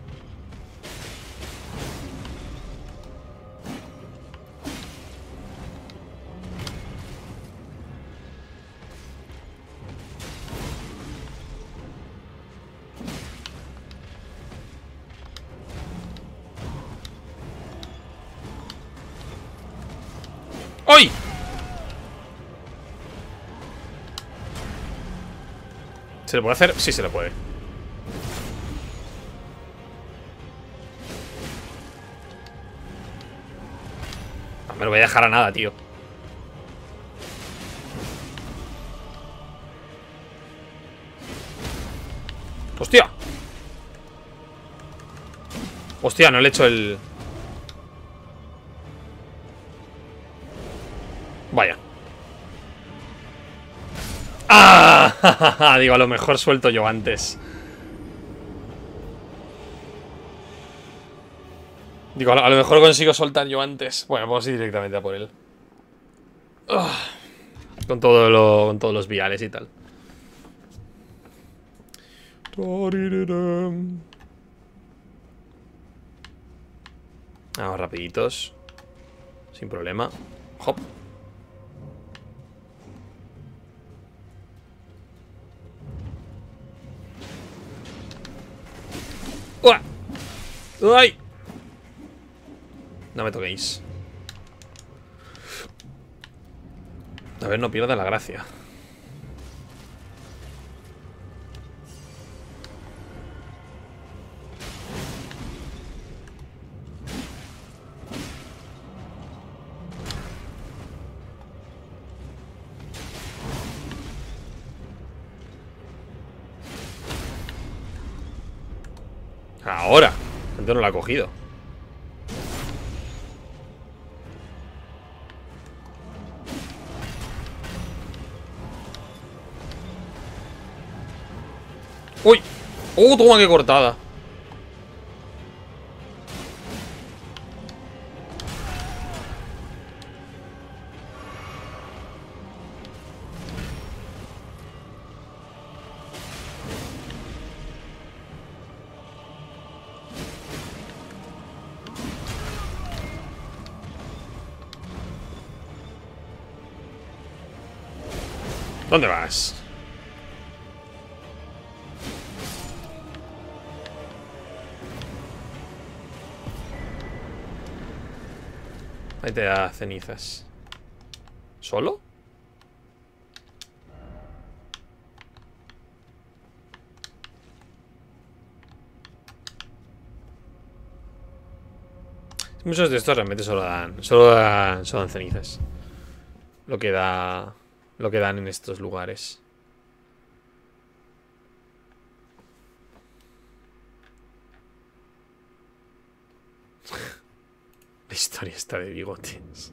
¡Ay! ¿Se le puede hacer? Sí, se le puede. No me lo voy a dejar a nada, tío. ¡Hostia! Hostia, no le he hecho el... Vaya. ¡Ah! Digo, a lo mejor suelto yo antes. Digo, a lo mejor consigo soltar yo antes. Bueno, vamos a ir directamente a por él. Ugh. Con todo lo, con todos los viales y tal. Vamos rapiditos. Sin problema. Hop. ¡Uah! ¡Ay! No me toquéis. A ver, no pierda la gracia. Ahora. Antes no la ha cogido. ¡Uy! ¡Oh, toma, qué cortada! ¿Dónde vas? Ahí te da cenizas. ¿Solo? Muchos de estos realmente solo dan. Solo dan, solo dan cenizas. Lo que da. Lo que dan en estos lugares. La historia está de bigotes.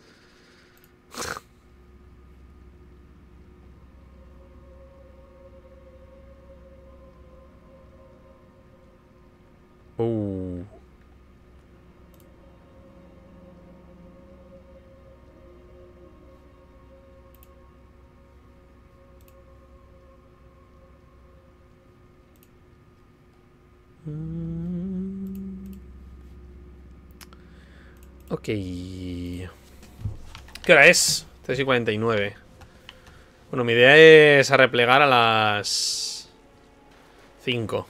Uh. Ok. ¿Qué hora es? tres y cuarenta y nueve. Bueno, mi idea es a replegar a las cinco.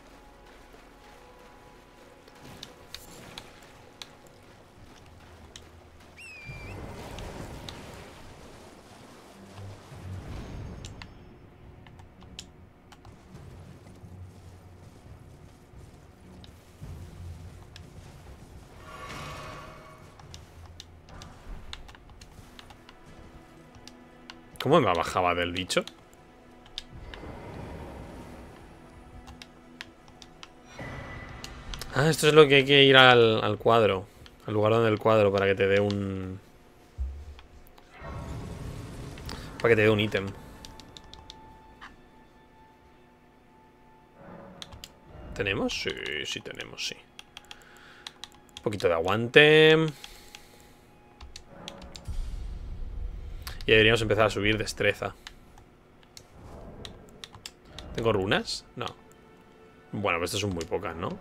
¿Cómo me bajaba del bicho? Ah, esto es lo que hay que ir al, al cuadro. Al lugar donde el cuadro para que te dé un... Para que te dé un ítem. ¿Tenemos? Sí, sí tenemos, sí. Un poquito de aguante. Y deberíamos empezar a subir destreza. ¿Tengo runas? No. Bueno, pues estas son muy pocas, ¿no?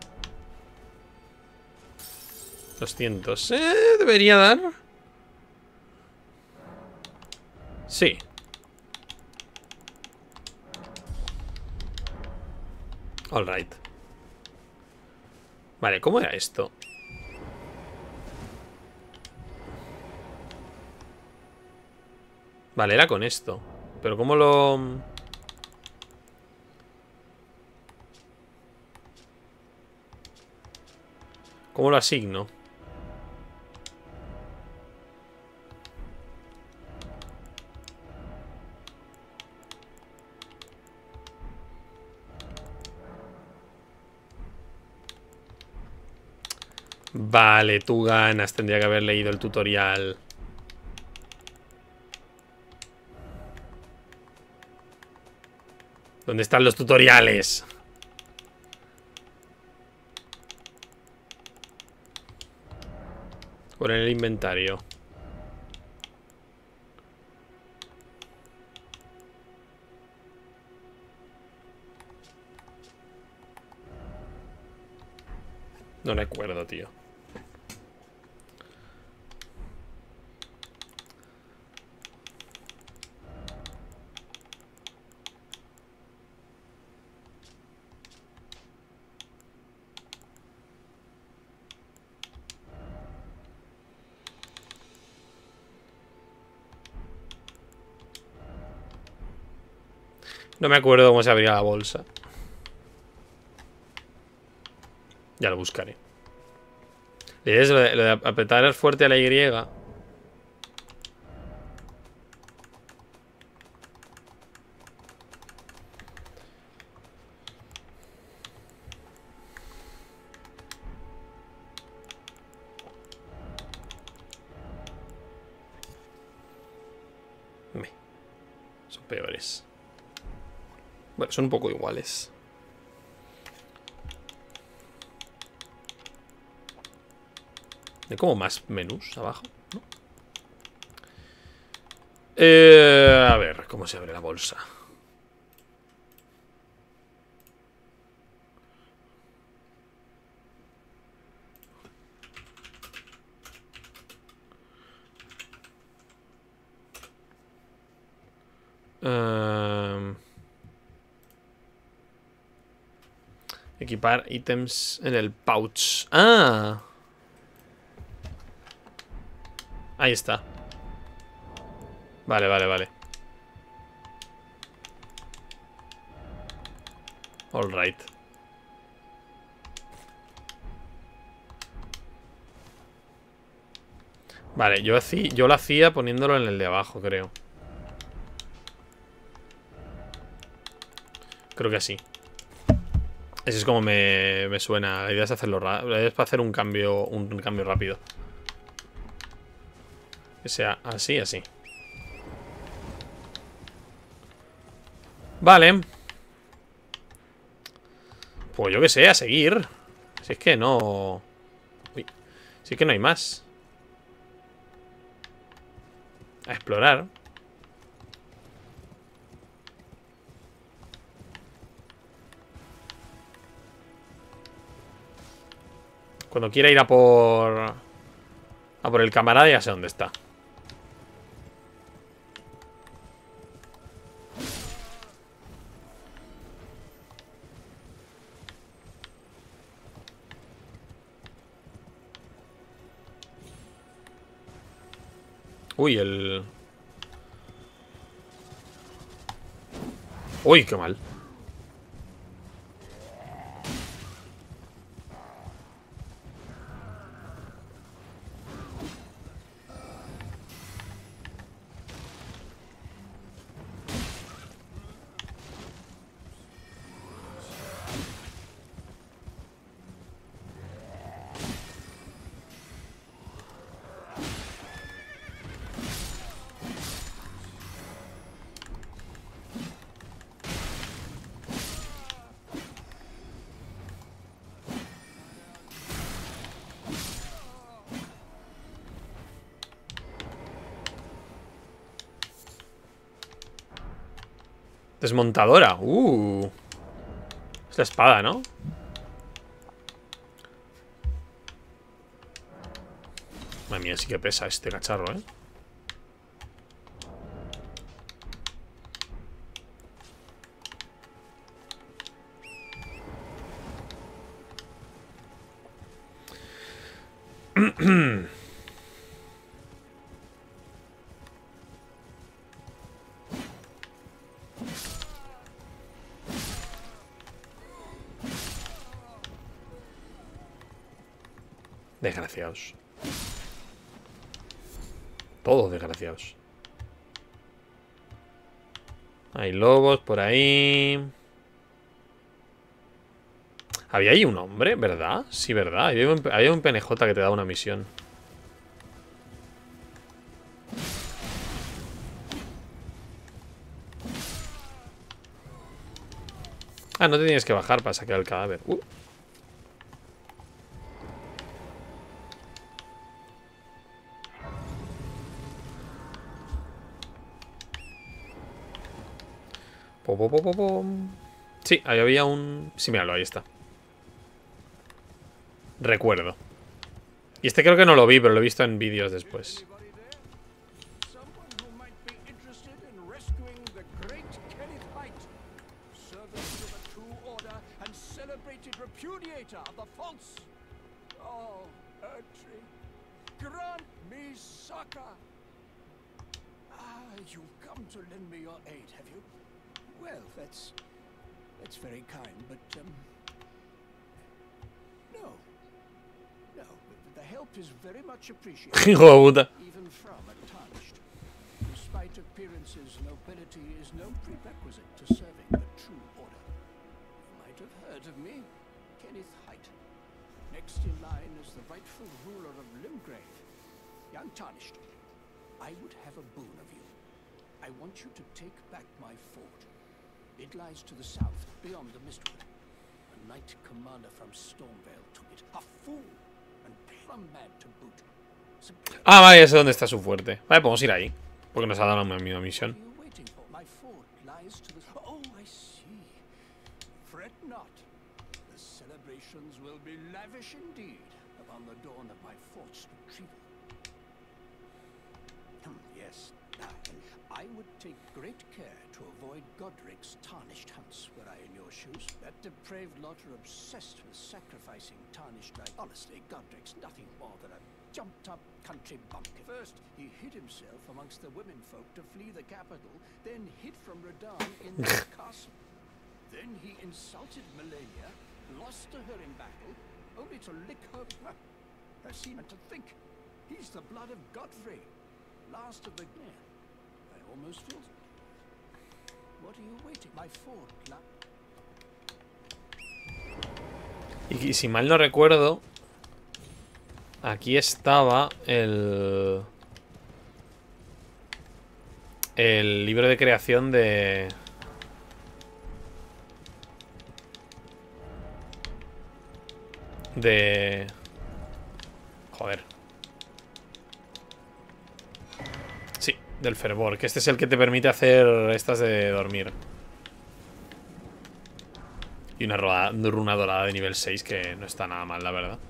doscientos. Eh, debería dar. Sí. Alright. Vale, ¿cómo era esto? Vale, era con esto. Pero ¿cómo lo...? ¿Cómo lo asigno? Vale, tú ganas. Tendría que haber leído el tutorial. ¿Dónde están los tutoriales? Por en el inventario. No recuerdo, tío. No me acuerdo cómo se abría la bolsa. Ya lo buscaré. La idea es lo de, lo de apretar fuerte a la Y. Me. Son peores. Bueno, son un poco iguales. Hay como más menús abajo, ¿no? Eh, a ver, ¿cómo se abre la bolsa? Um, equipar ítems en el pouch. Ah. Ahí está. Vale, vale, vale. All right. Vale, yo, hací, yo lo hacía poniéndolo en el de abajo, creo. Creo que así. Así es como me, me suena. La idea es hacerlo rápido. La idea es para hacer un cambio, un, un cambio rápido. Que sea así, así. Vale. Pues yo que sé, a seguir. Si es que no... Uy. Si es que no hay más. A explorar. Cuando quiera ir a por... A por el camarada ya sé dónde está. Uy, el... Uy, qué mal. Desmontadora. Uh. Es la espada, ¿no? Madre mía, sí que pesa este cacharro, ¿eh? Desgraciados. Todos desgraciados. Hay lobos por ahí. Había ahí un hombre, ¿verdad? Sí, ¿verdad? Había un, había un P N J que te da una misión. Ah, no te tienes que bajar para sacar el cadáver. Uh. Po, po, po, po, po. Sí, ahí había un... Sí, míralo, ahí está. Recuerdo. Y este creo que no lo vi, pero lo he visto en vídeos después. Anybody there? Someone who might be interested in rescuing the great Kenneth Height, servant of the True Order and celebrated repudiator of the false. Oh, Erdtree, grant me succor. Ah, you've come to lend me your aid, have you? Well, that's that's very kind, but um, no, no. The help is very much appreciated. Hijo de puta. Even from a tarnished. Despite appearances, nobility is no prerequisite to serving the True Order. You might have heard of me, Kenneth Height. Next in line is the rightful ruler of Limgrave, young Tarnished. I would have a boon of you. I want you to take back my fort. It lies to the south, beyond the Mistwood. A knight commander from Stormvale took it. A fool, and plumb mad to boot. Simply Ah, vale, ya sé dónde está su fuerte. Vale, podemos ir ahí. Porque nos ha dado la misma misión. What are you waiting for? My fort lies to the... Oh, I see. Fret not. The celebrations will be lavish indeed upon the dawn of my fort's retrieval. Hmm, yes. Now, I would take great care to avoid Godric's tarnished hunts were I in your shoes. That depraved lot are obsessed with sacrificing tarnished like... Honestly, Godric's nothing more than a jumped-up country bumpkin. First, he hid himself amongst the womenfolk to flee the capital, then hid from Radahn in the castle. Then he insulted Melania, lost to her in battle, only to lick her... Her semen to think. He's the blood of Godfrey, last of the... Yeah, I almost feel... What are you waiting? My fort, la... Y, y si mal no recuerdo, aquí estaba el... El libro de creación de... De... Joder. Sí, del fervor, que este es el que te permite hacer estas de dormir. Y una roda- runa dorada de nivel seis que no está nada mal, la verdad.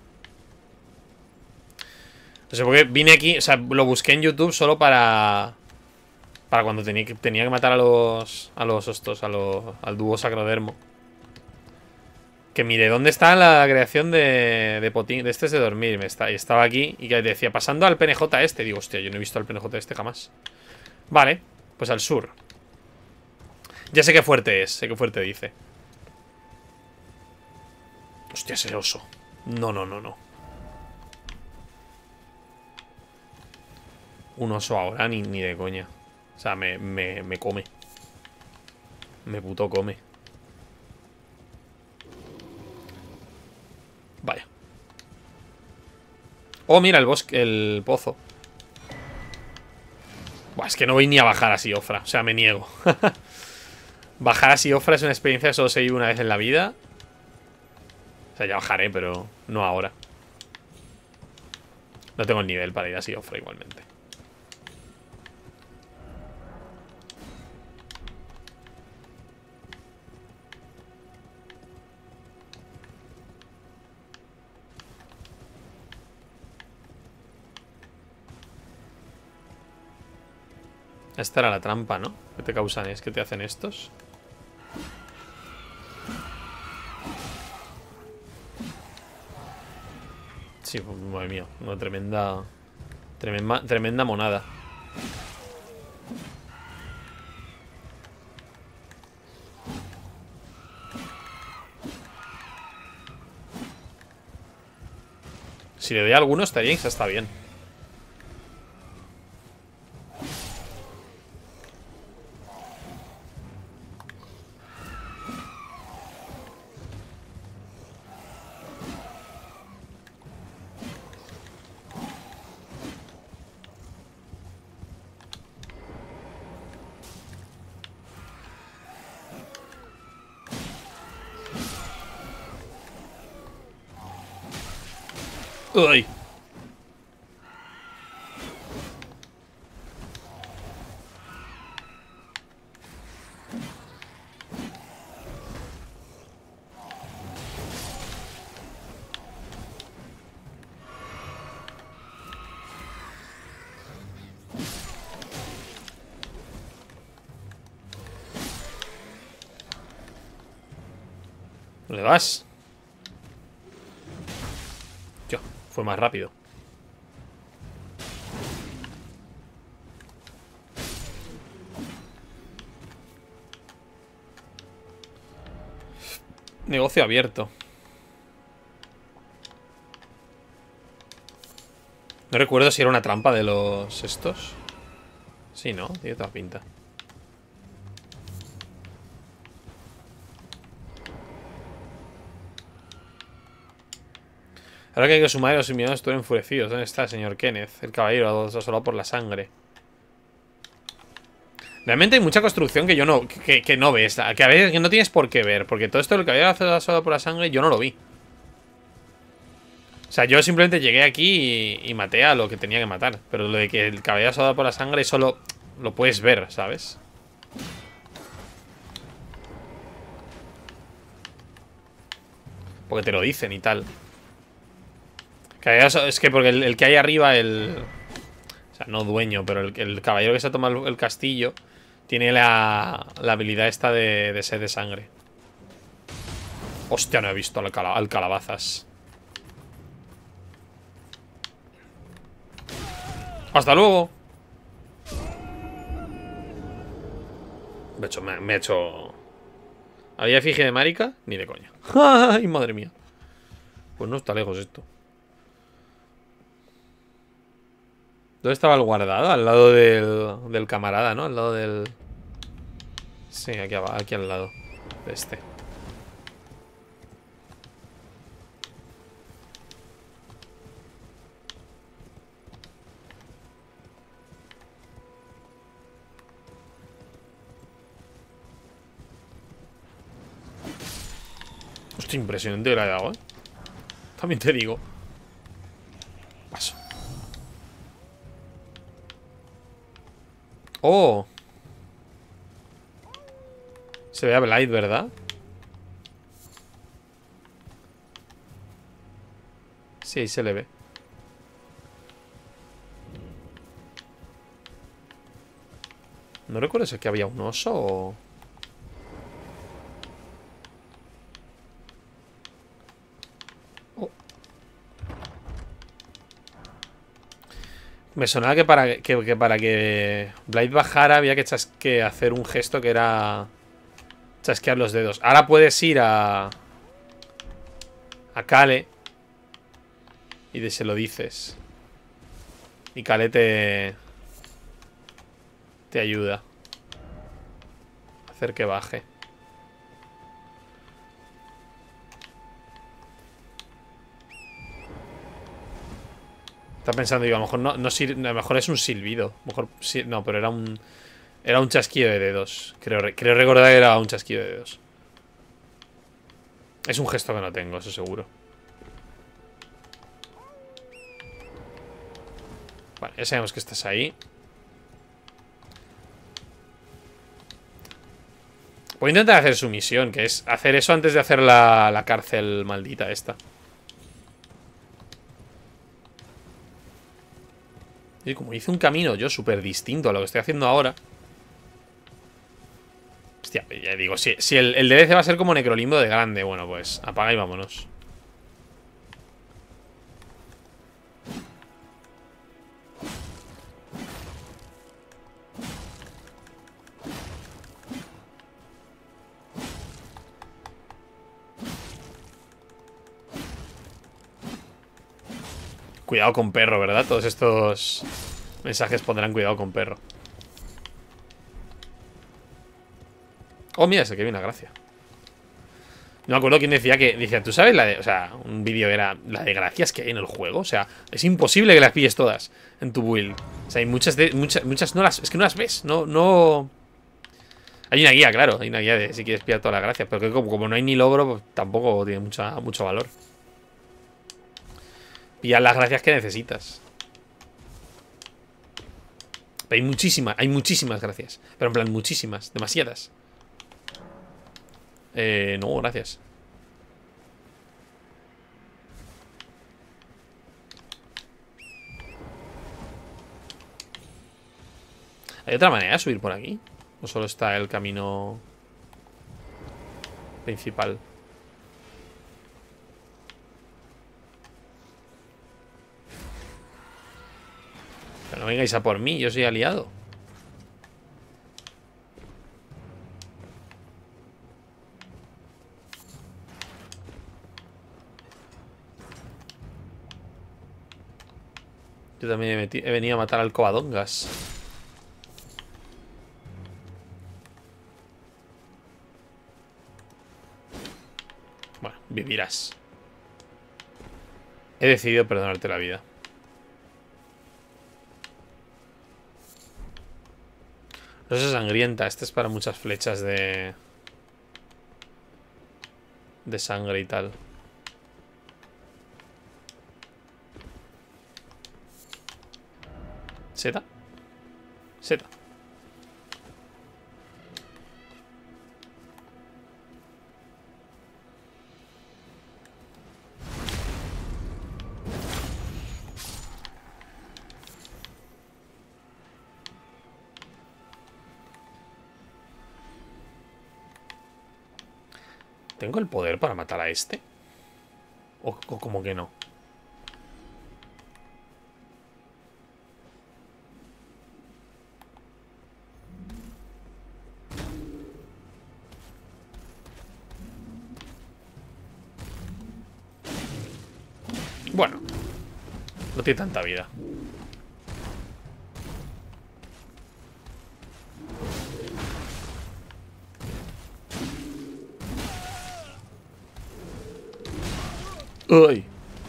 No sé por qué vine aquí, o sea, lo busqué en YouTube solo para... Para cuando tenía que, tenía que matar a los... A los estos, a los, al dúo sacrodermo. Que mire, ¿dónde está la creación de, de potín? De este es de dormir. Me está, y estaba aquí y que decía, pasando al P N J este. Digo, hostia, yo no he visto al P N J este jamás. Vale, pues al sur. Ya sé qué fuerte es, sé qué fuerte dice. Hostia, ese oso. No, no, no, no. Un oso ahora ni, ni de coña. O sea, me, me, me come. Me puto come. Vaya. Oh, mira, el bosque, el pozo. Buah, es que no voy ni a bajar a Siofra. O sea, me niego. Bajar a Siofra es una experiencia que solo se vive una vez en la vida. O sea, ya bajaré, pero no ahora. No tengo el nivel para ir a Siofra igualmente. Esta era la trampa, ¿no? ¿Qué te causan? ¿Es que te hacen estos? Sí, pues, madre mía. Una tremenda... Tremenda, tremenda monada. Si le doy a alguno estaría está bien. Uy. ¿Dónde vas? Yo, fue más rápido. Negocio abierto. No recuerdo si era una trampa de los estos. Sí, ¿no? Tiene toda pinta. Ahora que hay que sumar, los enviados estuvieron enfurecidos. ¿Dónde está el señor Kenneth? El caballero asolado por la sangre. Realmente hay mucha construcción que yo no que, que no ves, que a veces que no tienes por qué ver. Porque todo esto del caballero asolado por la sangre yo no lo vi. O sea, yo simplemente llegué aquí y, y maté a lo que tenía que matar. Pero lo de que el caballero asolado por la sangre solo lo puedes ver, ¿sabes? Porque te lo dicen y tal. Es que porque el, el que hay arriba, el... O sea, no dueño, pero el, el caballero que se ha tomado el castillo tiene la, la habilidad esta de, de sed de sangre. Hostia, no he visto al, cala, al calabazas. ¡Hasta luego! Me he hecho... Me, me he hecho... ¿Había efigie de marica? Ni de coña. ¡Ay, madre mía! Pues no está lejos esto. ¿Dónde estaba el guardado? Al lado del, del camarada, ¿no? Al lado del... Sí, aquí abajo, aquí al lado de este. Hostia, impresionante que le ha dado, ¿eh? También te digo. Paso. Oh. Se ve a Blight, ¿verdad? Sí, ahí se le ve. No recuerdo si es que había un oso o... Oh. Me sonaba que para que, que para que Blight bajara había que, chas que hacer un gesto que era chasquear los dedos. Ahora puedes ir a... A Kale y de se lo dices. Y Kale te... Te ayuda a hacer que baje. Está pensando, digo, a lo mejor no, no a lo mejor es un silbido. A lo mejor sí, no, pero era un era un chasquido de dedos. Creo, creo recordar que era un chasquido de dedos. Es un gesto que no tengo, eso seguro. Vale, ya sabemos que estás ahí. Voy a intentar hacer su misión, que es hacer eso antes de hacer la, la cárcel maldita esta. Y como hice un camino yo súper distinto a lo que estoy haciendo ahora. Hostia, ya digo, si, si el, el D L C va a ser como Necrolimbo de grande, bueno, pues apaga y vámonos. Cuidado con perro, ¿verdad? Todos estos mensajes pondrán cuidado con perro. Oh, mira, ese que viene, gracia. No me acuerdo quién decía que... Dice, ¿tú sabes la de...? O sea, un vídeo era la de gracias que hay en el juego. O sea, es imposible que las pilles todas en tu build. O sea, hay muchas de... Muchas, muchas no las... Es que no las ves. No, no... Hay una guía, claro. Hay una guía de si quieres pillar todas las gracias. Pero que como, como no hay ni logro, pues tampoco tiene mucha, mucho valor. Pillar las gracias que necesitas. Pero hay muchísimas, hay muchísimas gracias. Pero en plan, muchísimas, demasiadas. Eh, no, gracias. ¿Hay otra manera de subir por aquí? ¿O solo está el camino principal? Pero no vengáis a por mí, yo soy aliado. Yo también he, metí, he venido a matar al Covadongas. Bueno, vivirás. He decidido perdonarte la vida. Rosa sangrienta. Este es para muchas flechas de... De sangre y tal. ¿Seta? Seta. ¿Tengo el poder para matar a este? ¿O, o como que no? Bueno, no tiene tanta vida. Uy.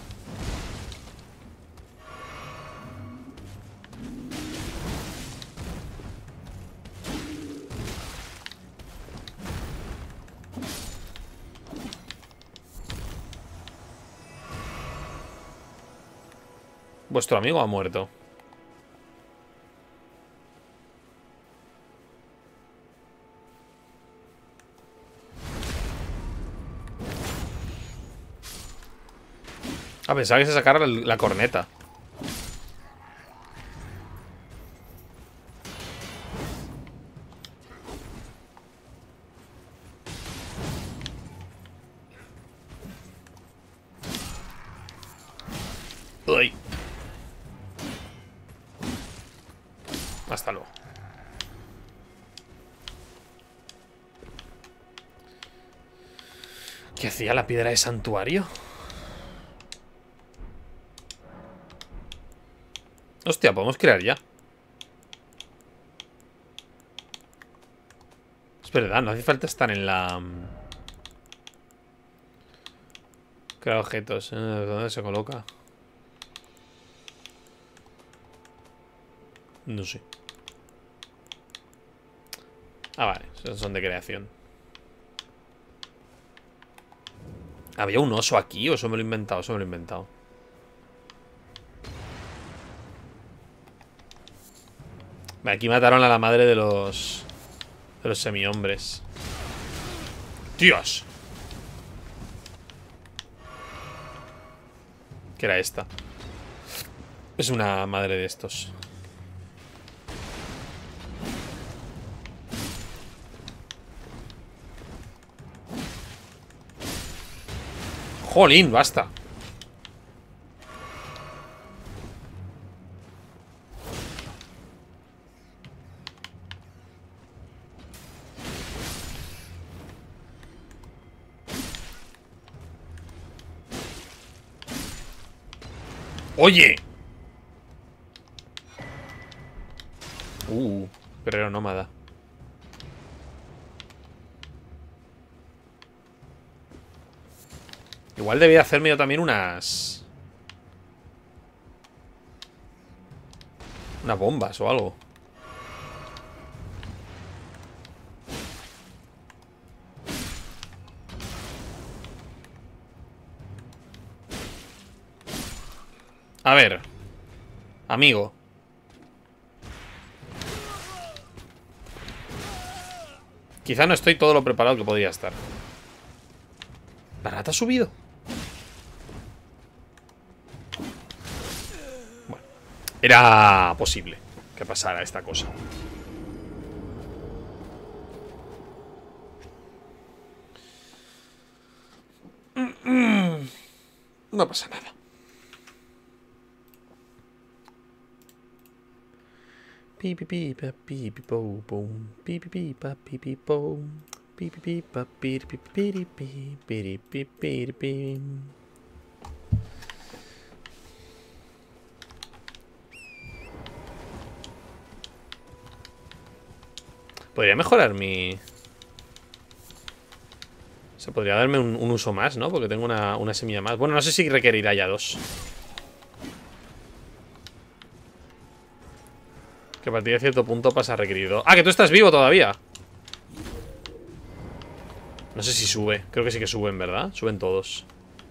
Vuestro amigo ha muerto. Ah, pensaba que se sacara la, la corneta. Uy. Hasta luego. ¿Qué hacía la piedra de santuario? Hostia, podemos crear ya. Es verdad, no hace falta estar en la... Crear objetos. ¿eh? ¿Dónde se coloca? No sé. Ah, vale, esos son de creación. ¿Había un oso aquí o eso me lo he inventado? Eso me lo he inventado. Vale, aquí mataron a la madre de los... De los semi-hombres. ¡Dios! ¿Qué era esta? Es una madre de estos. Jolín, basta. Oye. Uh, guerrero nómada. Igual debía hacerme yo también unas... Unas bombas o algo. A ver. Amigo. Quizá no estoy todo lo preparado que podría estar. ¿La rata ha subido? Bueno. Era posible que pasara esta cosa. No pasa nada. Pi pi pi pa pi pi po po pi pi pi pa pi pi po pi pi pi pa pi pi pi pi pi pi pi pi. Podría mejorar mi... Se podría darme un, un uso más, ¿no? Porque tengo una, una semilla más. Bueno, no sé si requerirá ya dos. Que a partir de cierto punto pasa a requerir dos. ¡Ah, que tú estás vivo todavía! No sé si sube. Creo que sí que suben, ¿verdad? Suben todos.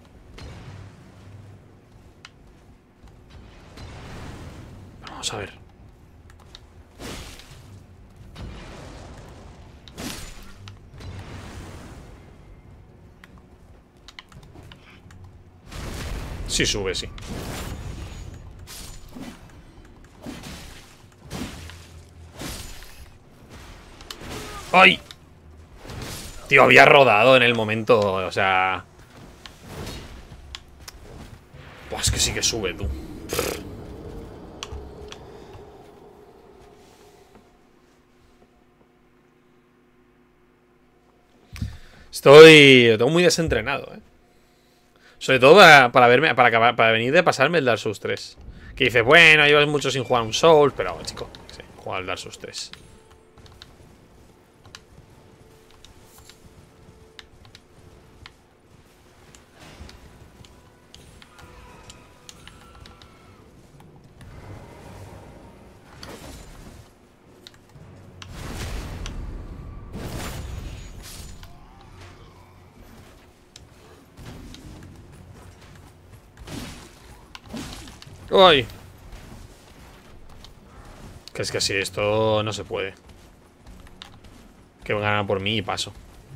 Vamos a ver. Sí sube, sí. ¡Ay! Tío, había rodado en el momento. O sea... Buah, es que sí que sube, tú. Estoy... Lo tengo muy desentrenado, eh. Sobre todo para, para verme, para, acabar, para venir de pasarme el Dark Souls tres. Que dices, bueno, llevas mucho sin jugar un Souls. Pero, chico, sí, jugar al Dark Souls tres. ¡Uy! Que es que así esto no se puede. Que ganan por mí y paso.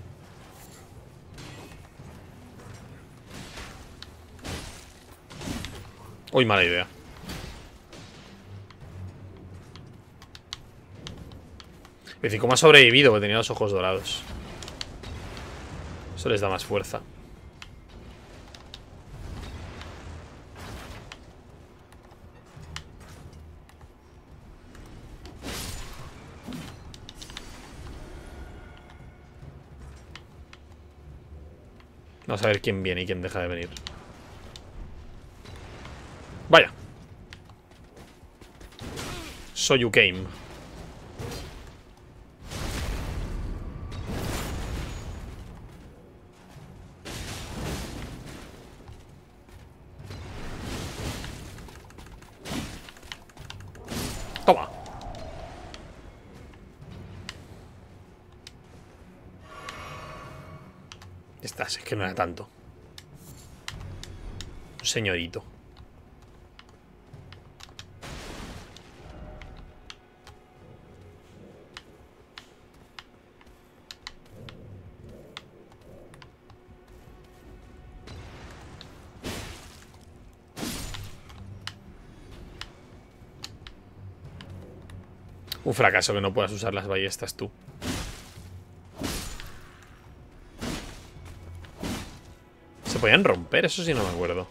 Uy, mala idea. Es decir, ¿cómo ha sobrevivido? Porque tenía los ojos dorados. Eso les da más fuerza. Vamos a ver quién viene y quién deja de venir. Vaya. So you came. Toma. Estás, es que no era tanto. Un señorito. Un fracaso que no puedas usar las ballestas tú. ¿Se podían romper? Eso sí no me acuerdo.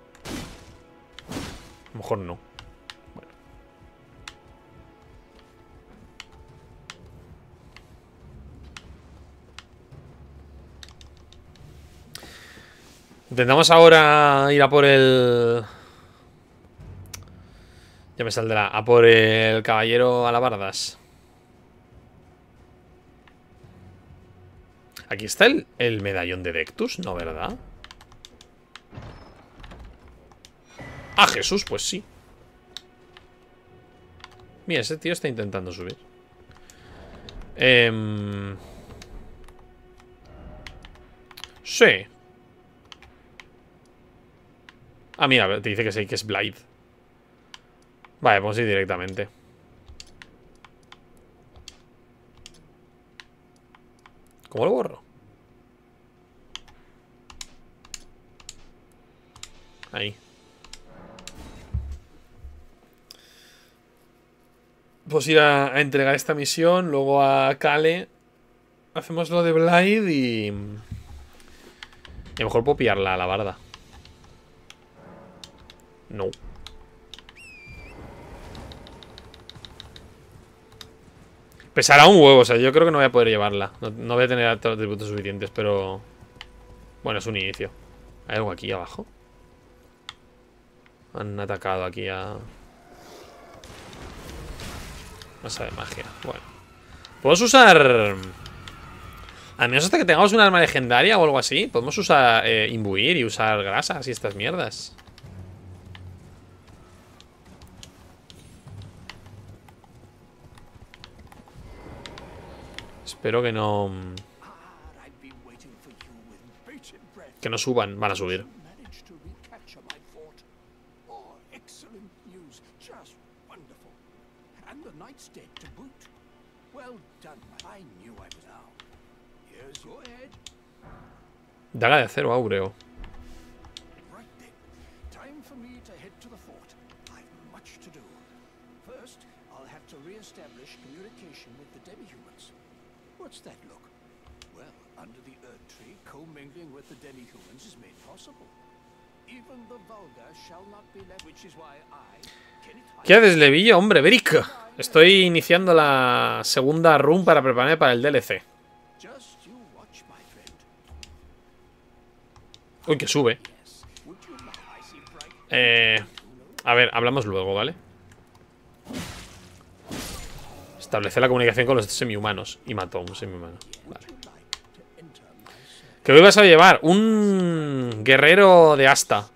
A lo mejor no. Bueno. Intentamos ahora ir a por el... Ya me saldrá. A por el caballero alabardas. Aquí está el, el medallón de Dectus, ¿no, verdad? Ah, Jesús, pues sí. Mira, ese tío está intentando subir. Eh... Sí. Ah, mira, te dice que sí, que es Blythe. Vale, vamos a ir directamente. ¿Cómo lo borro? Ahí. Pues ir a, a entregar esta misión. Luego a Kale. Hacemos lo de Blythe y... Y a lo mejor puedo pillar la alabarda. No. Pesará un huevo, o sea, yo creo que no voy a poder llevarla. No, no voy a tener atributos suficientes, pero... Bueno, es un inicio. ¿Hay algo aquí abajo? Han atacado aquí a... Masa de magia, bueno. Podemos usar... Al menos hasta que tengamos un arma legendaria o algo así. Podemos usar... Eh, imbuir y usar grasas y estas mierdas. Espero que no... Que no suban. Van a subir. Daga de acero áureo. What's that look? Well, under the Earth Tree, commingling with the demi-humans is made possible. Even the vulgar shall not be left, which is why I, Kenneth Hyde... ¿Qué haces, Levillo? Hombre, Beric. Estoy iniciando la segunda run para prepararme para el D L C. Just you watch, my friend. Uy, que sube. Eh... A ver, hablamos luego, ¿vale? Establecer la comunicación con los semi-humanos. Y mató a un semi-humano. Vale. ¿Qué hoy vas a llevar? Un guerrero de asta.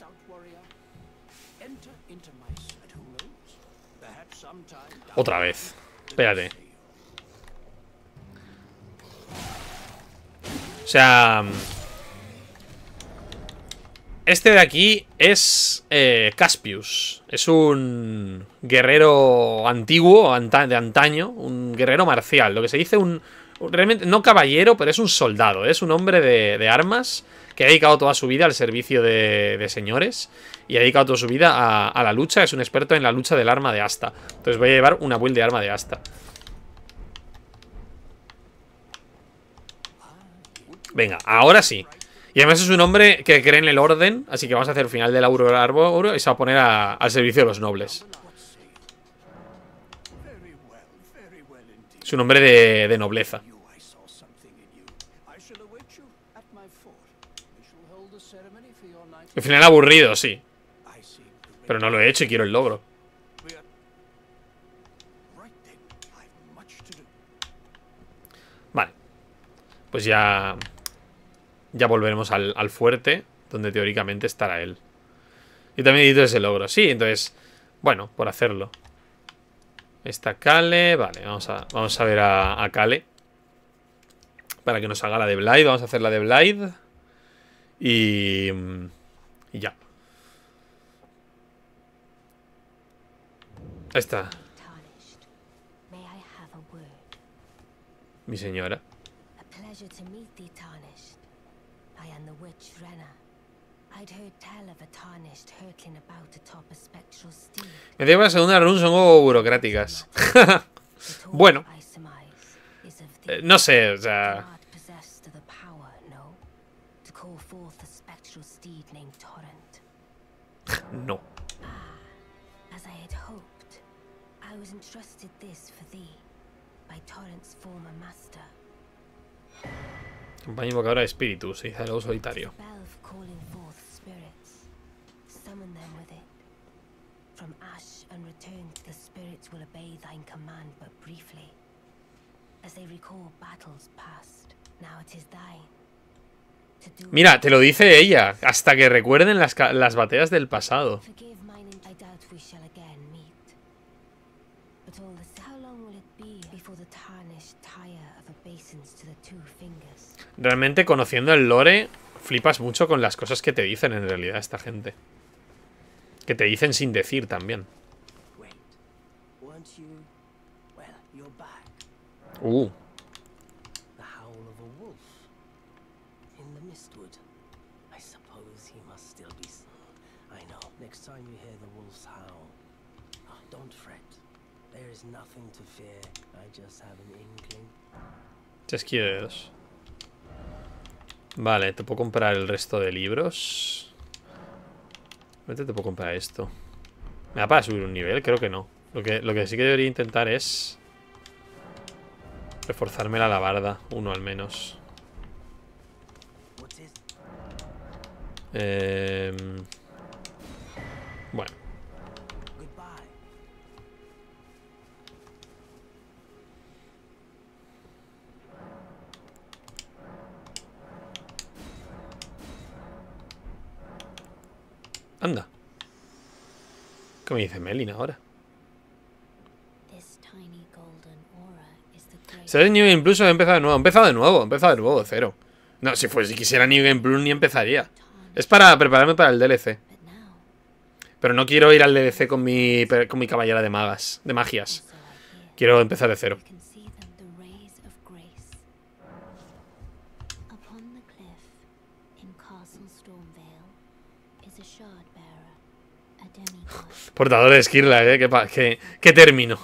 Otra vez. Espérate. O sea... este de aquí es eh, Caspius. Es un guerrero antiguo, anta de antaño. Un guerrero marcial. Lo que se dice un... Realmente, no caballero, pero es un soldado. Es un hombre de, de armas que ha dedicado toda su vida al servicio de, de señores. Y ha dedicado toda su vida a, a la lucha. Es un experto en la lucha del arma de asta. Entonces voy a llevar una build de arma de asta. Venga, ahora sí. Y además es un hombre que cree en el orden. Así que vamos a hacer el final del Aurora Arbor y se va a poner a, al servicio de los nobles. Es un hombre de, de nobleza. El final aburrido, sí. Pero no lo he hecho y quiero el logro. Vale. Pues ya... Ya volveremos al, al fuerte, donde teóricamente estará él. Y también necesito ese logro. Sí, entonces... Bueno, por hacerlo. Está Kale. Vale, vamos a, vamos a ver a, a Kale. Para que nos haga la de Blythe. Vamos a hacer la de Blythe. Y... Y ya. Ahí está. Mi señora. Me debo la segunda run, son algo burocráticas. Bueno. Eh, no sé, o sea... No. Compañía invocadora de espíritus, se dice el lobo solitario. Mira, te lo dice ella. Hasta que recuerden las, las batallas del pasado. Realmente, conociendo el lore, flipas mucho con las cosas que te dicen en realidad esta gente. Que te dicen sin decir también. Uh. Chasquido de dedos. Vale, te puedo comprar el resto de libros. Vete, te puedo comprar esto. ¿Me da para subir un nivel? Creo que no. Lo que, lo que sí que debería intentar es reforzarme la alabarda. Uno al menos. Eh, bueno. Anda. ¿Qué me dice Melina ahora? ¿Sabes New Game Plus o he empezado de nuevo? He empezado de nuevo, he empezado de nuevo, de cero. No, si fuese, si quisiera New Game Plus ni empezaría. Es para prepararme para el D L C. Pero no quiero ir al D L C con mi, con mi caballera de magas, de magias. Quiero empezar de cero. Portador de Skirla, ¿eh? ¿Qué, qué, qué término?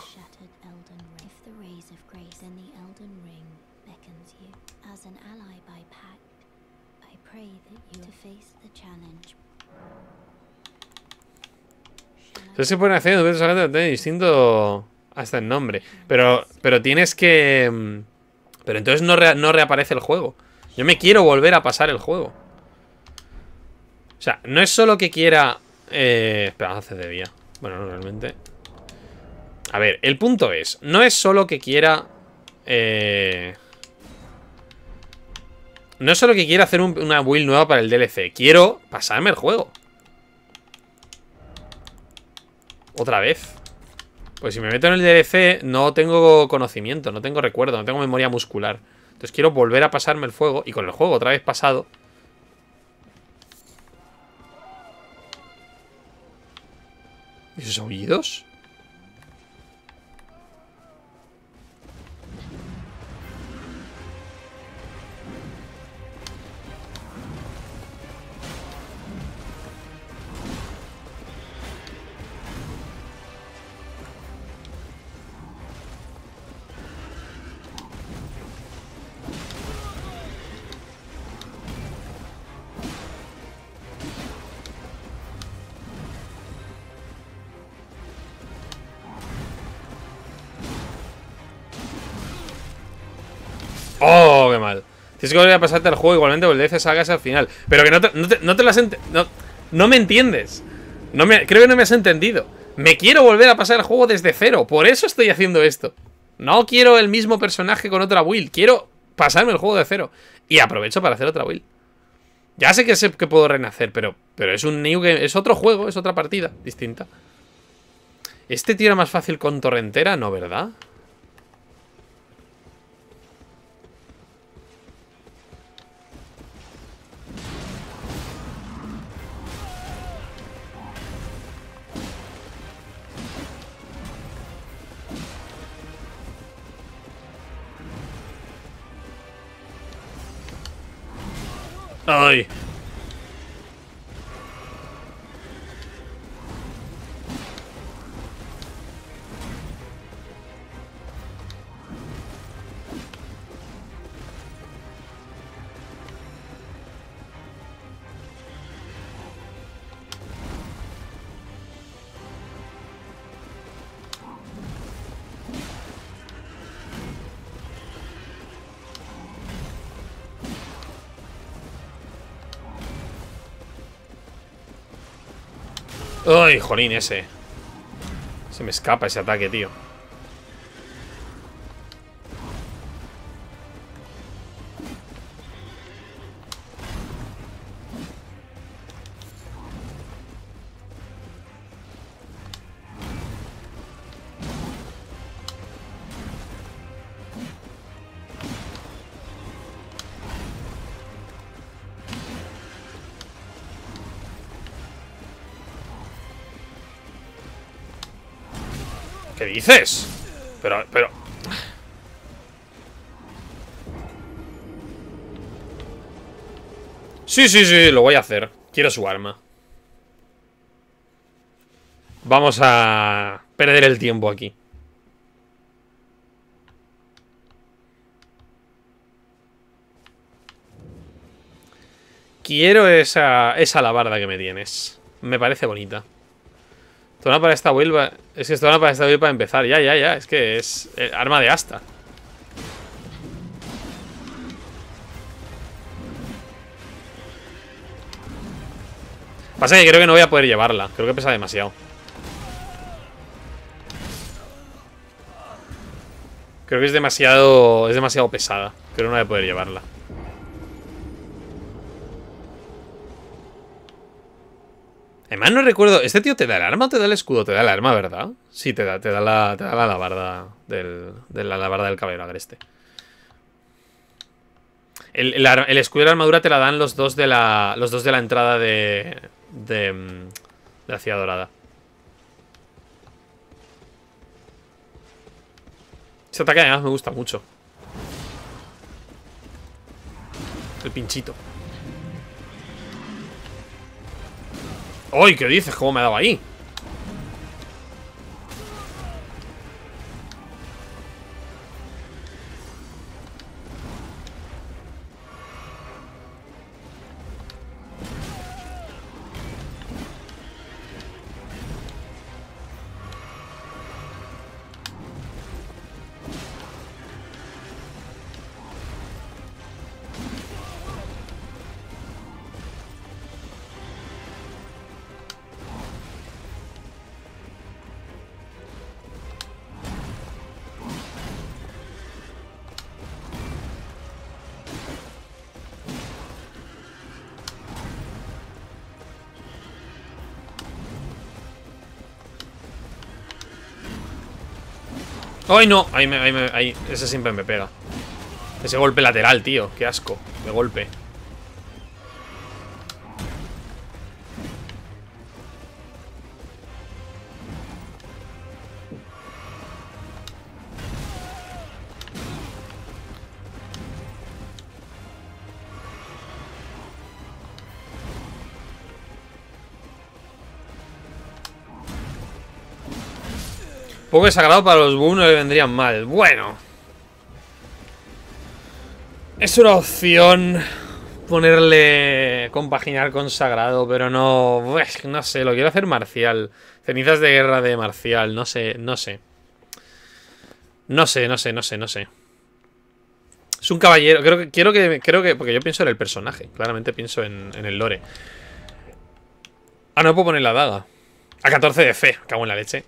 Entonces se pueden hacer de distinto hasta el nombre. Pero, pero tienes que... Pero entonces no, re, no reaparece el juego. Yo me quiero volver a pasar el juego. O sea, no es solo que quiera... Eh, espera, vamos a hacer de vía. Bueno, no, realmente... A ver, el punto es... No es solo que quiera... Eh... No es solo que quiera hacer un, una build nueva para el D L C. Quiero pasarme el juego. Otra vez. Pues si me meto en el D L C no tengo conocimiento, no tengo recuerdo, no tengo memoria muscular. Entonces quiero volver a pasarme el juego. Y con el juego otra vez pasado. ¿Y esos aullidos? ¡Oh, qué mal! Tienes que volver a pasarte el juego, igualmente volver a sagas al final. Pero que no te, no te, no te las ent no, no me entiendes. No me, creo que no me has entendido. Me quiero volver a pasar el juego desde cero. Por eso estoy haciendo esto. No quiero el mismo personaje con otra build. Quiero pasarme el juego de cero. Y aprovecho para hacer otra build. Ya sé que sé que puedo renacer, pero, pero es un new game. Es otro juego, es otra partida distinta. ¿Este tío era más fácil con torrentera? No, ¿verdad? ¡Ay! ¡Ay, jolín, ese! Se me escapa ese ataque, tío. ¿Qué dices? Pero, pero... Sí, sí, sí, lo voy a hacer. Quiero su arma. Vamos a perder el tiempo aquí. Quiero esa, esa alabarda que me tienes. Me parece bonita. Esto para esta build va... Es que esto para esta build para empezar. Ya, ya, ya. Es que es eh, arma de asta. Pasa que creo que no voy a poder llevarla. Creo que pesa demasiado. Creo que es demasiado... Es demasiado pesada. Creo que no voy a poder llevarla. Además no recuerdo, ¿este tío te da el arma o te da el escudo? Te da el arma, ¿verdad? Sí, te da, te da la, te da la alabarda del, de la alabarda del caballero agreste. El, el, el escudo y la armadura te la dan los dos de la, los dos de la entrada de, de, de la ciudad dorada. Este ataque además me gusta mucho. El pinchito. ¡Uy! ¿Qué dices? ¿Cómo me ha dado ahí? ¡Ay, no! Ahí me, ahí me, ahí. Ese siempre me pega. Ese golpe lateral, tío. Qué asco de golpe. Poco de sagrado para los Boom no le vendrían mal. Bueno. Es una opción ponerle... compaginar con sagrado, pero no... Uf, no sé, lo quiero hacer marcial. Cenizas de guerra de marcial, no sé, no sé. No sé, no sé, no sé, no sé. Es un caballero, creo que... Quiero que creo que porque yo pienso en el personaje. Claramente pienso en, en el lore. Ah, no puedo poner la daga. A catorce de fe, cago en la leche.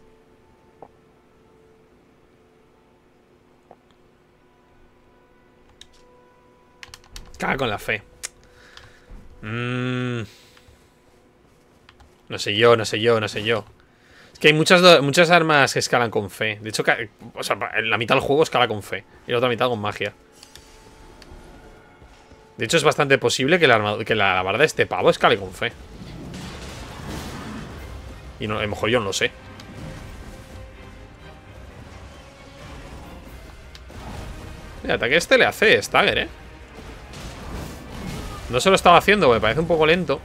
Caga con la fe. Mm. No sé yo, no sé yo, no sé yo. Es que hay muchas, muchas armas que escalan con fe. De hecho, o sea, la mitad del juego escala con fe y la otra mitad con magia. De hecho, es bastante posible que la, que la barda de este pavo escale con fe. Y no, a lo mejor yo no lo sé. El ataque este le hace stagger, eh. No se lo estaba haciendo, me parece un poco lento.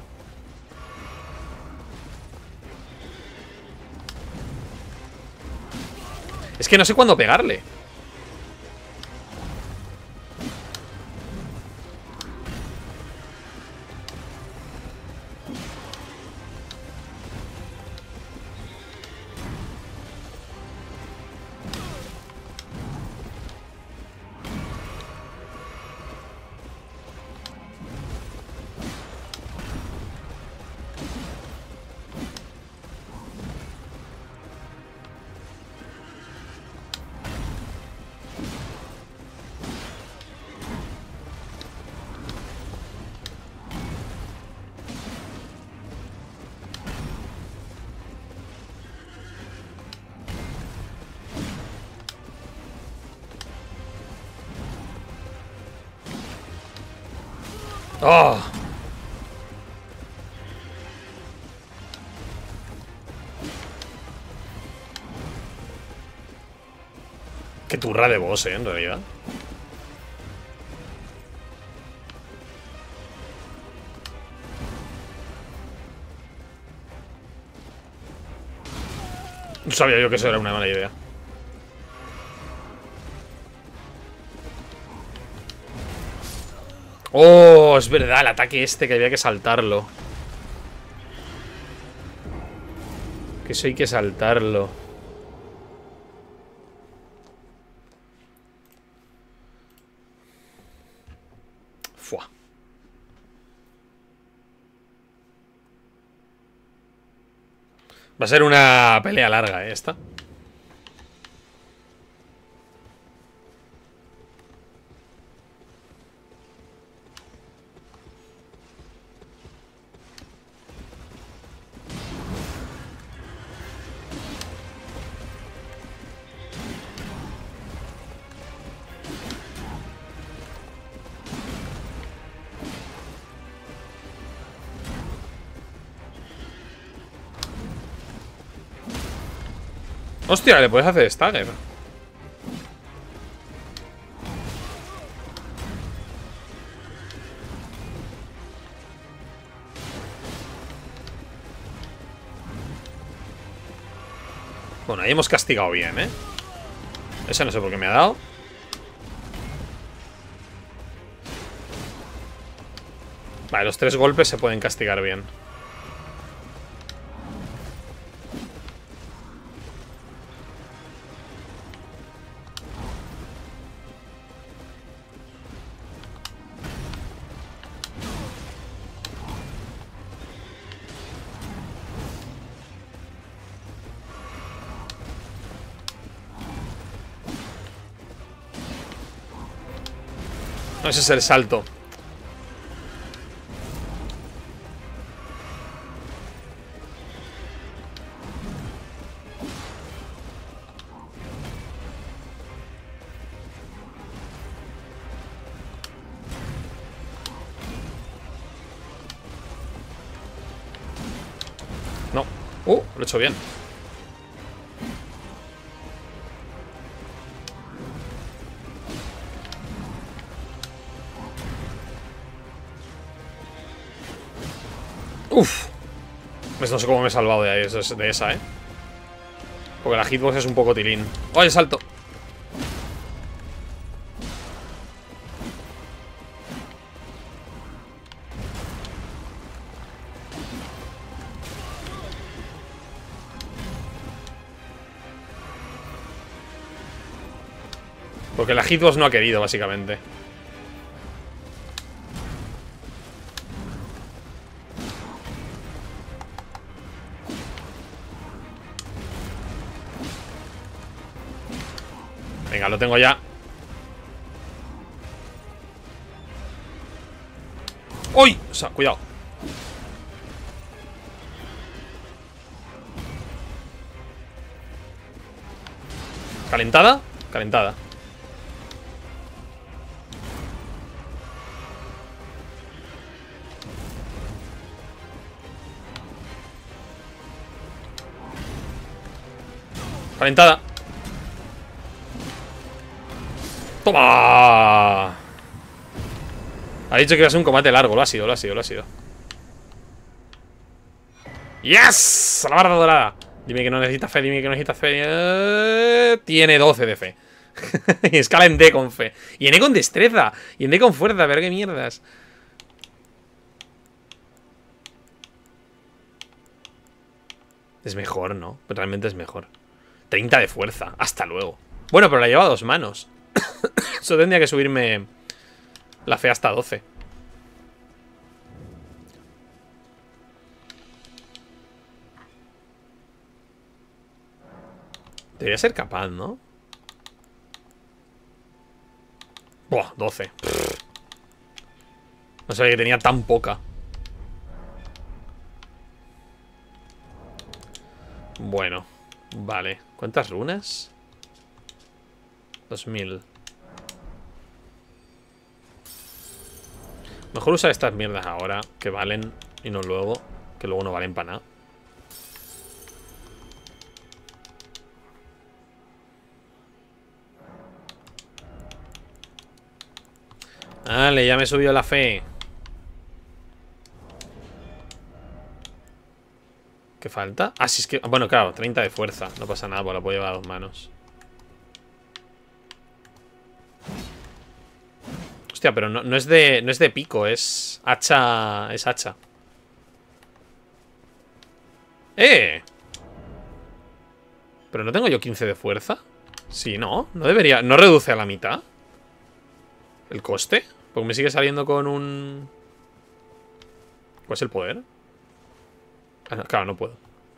Es que no sé cuándo pegarle. ¡Oh! Qué turra de boss, eh, en realidad. No sabía yo que eso era una mala idea. Oh, es verdad, el ataque este que había que saltarlo. Que eso hay que saltarlo. Fua. Va a ser una pelea larga, ¿eh? Esta. Hostia, le puedes hacer stagger. Bueno, ahí hemos castigado bien, ¿eh? Ese no sé por qué me ha dado. Vale, los tres golpes se pueden castigar bien. No, ese es el salto. No. Uh, lo he hecho bien. Uf. No sé cómo me he salvado de, ahí, de esa, ¿eh? Porque la hitbox es un poco tilín. ¡Oh, el salto! Porque la hitbox no ha querido, básicamente. Venga, lo tengo ya. ¡Uy! O sea, cuidado. ¿Calentada? Calentada. Calentada. ¡Toma! Ha dicho que iba a ser un combate largo. Lo ha sido, lo ha sido, lo ha sido. ¡Yes! ¡A la barra dorada! Dime que no necesitas fe, dime que no necesitas fe. Eh, tiene doce de fe. Y escala en D con fe. Y en E con destreza. Y en D con fuerza. Pero qué mierdas. Es mejor, ¿no? Realmente es mejor. treinta de fuerza. Hasta luego. Bueno, pero la lleva a dos manos. Eso tendría que subirme la fe hasta doce. Debería ser capaz, ¿no? Buah, doce. Pff. No sabía que tenía tan poca. Bueno, vale. ¿Cuántas runas? dos mil. Mejor usar estas mierdas ahora, que valen, y no luego, que luego no valen para nada. Vale, ya me subió la fe. ¿Qué falta? Ah, sí, es que... Bueno, claro, treinta de fuerza. No pasa nada, pues la puedo llevar a dos manos. Hostia, pero no, no es de no es de pico, es hacha. Es hacha. ¡Eh! ¿Pero no tengo yo quince de fuerza? Sí, no, no debería. ¿No reduce a la mitad el coste? Porque me sigue saliendo con un... ¿Cuál es el poder? Ah, no, claro, no puedo.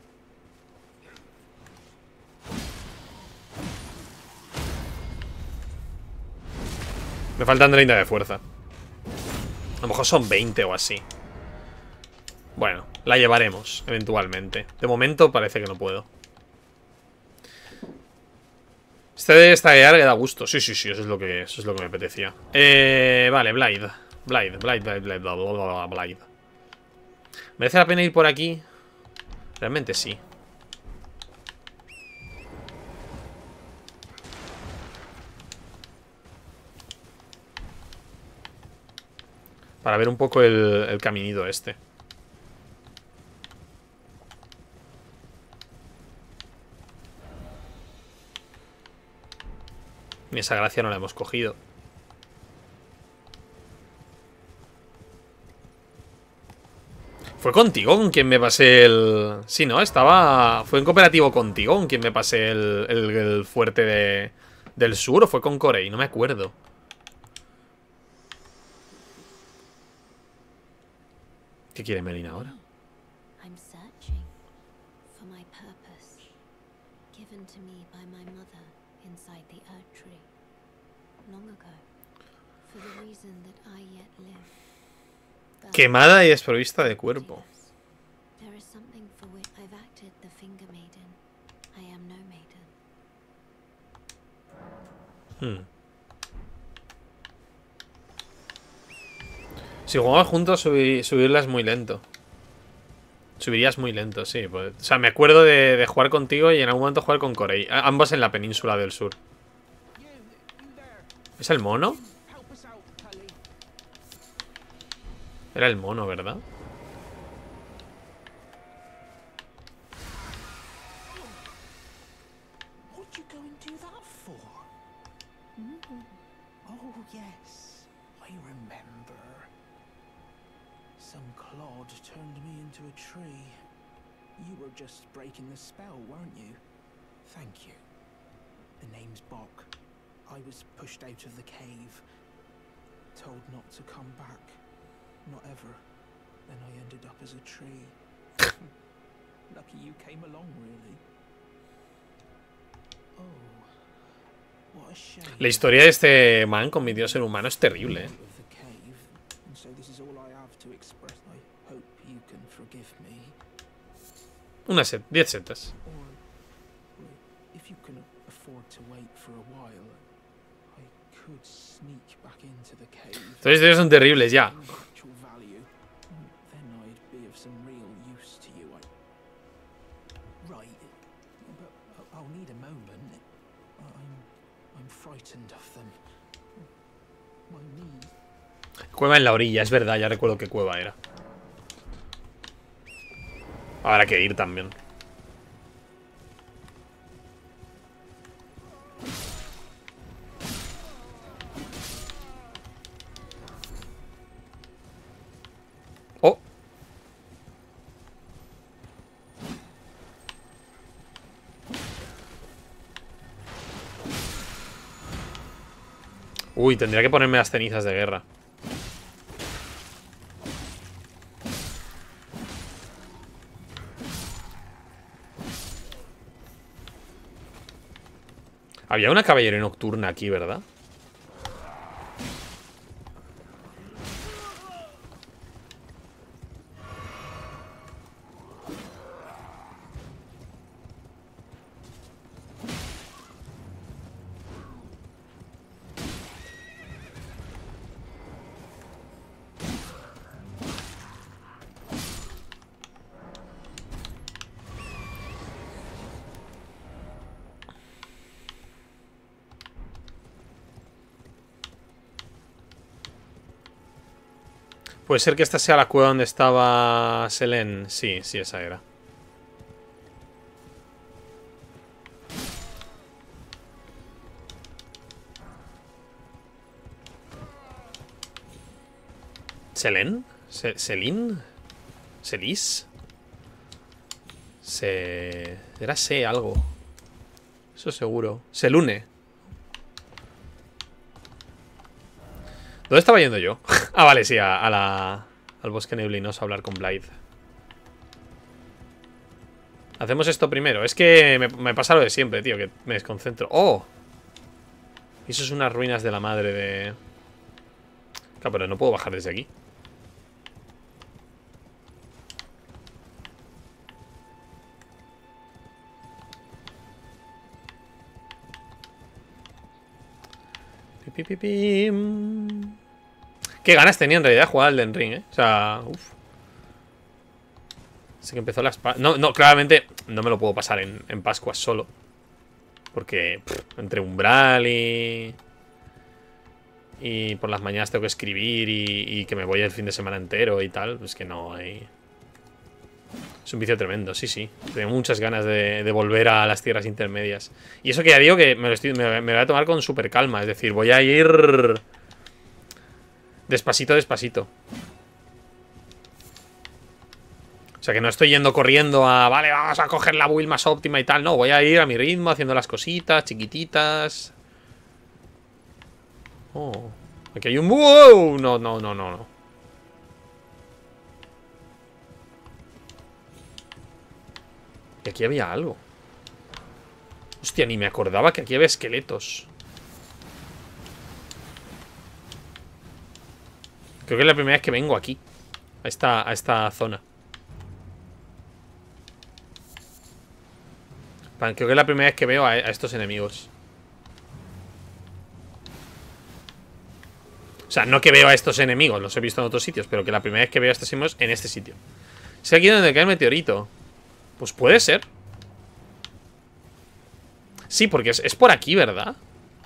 Me faltan treinta de fuerza. A lo mejor son veinte o así. Bueno, la llevaremos eventualmente. De momento parece que no puedo. Este de estaguear que da gusto. Sí, sí, sí, eso es lo que, eso es lo que me apetecía. Eh, vale, Blade. Blade, Blade, Blade, Blade, bla, bla, bla, bla, Blade. ¿Merece la pena ir por aquí? Realmente sí. Para ver un poco el, el caminito este. Ni esa gracia no la hemos cogido. ¿Fue contigo con quien me pasé el...? Sí, ¿no? Estaba... ¿Fue en cooperativo contigo con quien me pasé el, el, el fuerte de... del sur? ¿O fue con Corey? No me acuerdo. ¿Qué quiere Melina ahora? I'm searching for my purpose, given to me by my mother inside the Earth Tree, long ago, for the reason that I yet live. Quemada y desprovista de cuerpo. There is something for which I've acted the Finger Maiden. I am no maiden. Hmm. Si jugamos juntos, subir, subirla es muy lento. Subirías muy lento, sí. Pues, o sea, me acuerdo de, de jugar contigo y en algún momento jugar con Corey. Ambos en la península del sur. ¿Es el mono? Era el mono, ¿verdad? were just breaking the spell, weren't you? Thank you. The name's Bok. I was pushed out of the cave, told not to come back, not ever. Then I ended up as a tree. Lucky you came along, really. Oh, what a shame. La historia de este man convirtió a ser humano es terrible, eh. Of the cave, and so this is all I have to express. I hope you can forgive me. Una set, diez setas. Or, or if you can afford to wait for a while, I could sneak back into the cave. Estas historias son terribles ya. Actual value. Then I'd be of some real use to you. I... Right, but I- I'll need a moment. I'm, I'm frightened of them. My knees. Cueva en la orilla, es verdad, ya recuerdo qué cueva era. Habrá que ir también. Oh. Uy, tendría que ponerme las cenizas de guerra. Había una caballería nocturna aquí, ¿verdad? Puede ser que esta sea la cueva donde estaba Selene. Sí, sí, esa era. ¿Selene? Se ¿Selin? ¿Selis? Se... Era Se algo. Eso seguro. Selune. ¿Dónde estaba yendo yo? Ah, vale, sí, a, a la, al bosque neblinoso a hablar con Blythe. Hacemos esto primero. Es que me, me pasa lo de siempre, tío, que me desconcentro. ¡Oh! Eso es unas ruinas de la madre de... Claro, pero no puedo bajar desde aquí. Pi, pi, pi, pi. Qué ganas tenía en realidad de jugar al Elden Ring, ¿eh? O sea, uff. Así que empezó la espada. No, no, claramente no me lo puedo pasar en, en Pascuas solo. Porque pff, entre umbral y... Y por las mañanas tengo que escribir y, y que me voy el fin de semana entero y tal. Pues que no hay... Es un vicio tremendo, sí, sí. Tengo muchas ganas de, de volver a las tierras intermedias. Y eso que ya digo que me lo, estoy, me, me lo voy a tomar con súper calma. Es decir, voy a ir... Despacito, despacito. O sea, que no estoy yendo corriendo a... Vale, vamos a coger la build más óptima y tal. No, voy a ir a mi ritmo, haciendo las cositas chiquititas. Oh, aquí hay un... ¡Wow! No, no, no, no, no. Y aquí había algo. Hostia, ni me acordaba que aquí había esqueletos. Creo que es la primera vez que vengo aquí. A esta, a esta zona. Creo que es la primera vez que veo a, a estos enemigos. O sea, no que veo a estos enemigos, los he visto en otros sitios, pero que la primera vez que veo a estos enemigos en este sitio. ¿Es aquí donde cae el meteorito? Pues puede ser. Sí, porque es, es por aquí, ¿verdad?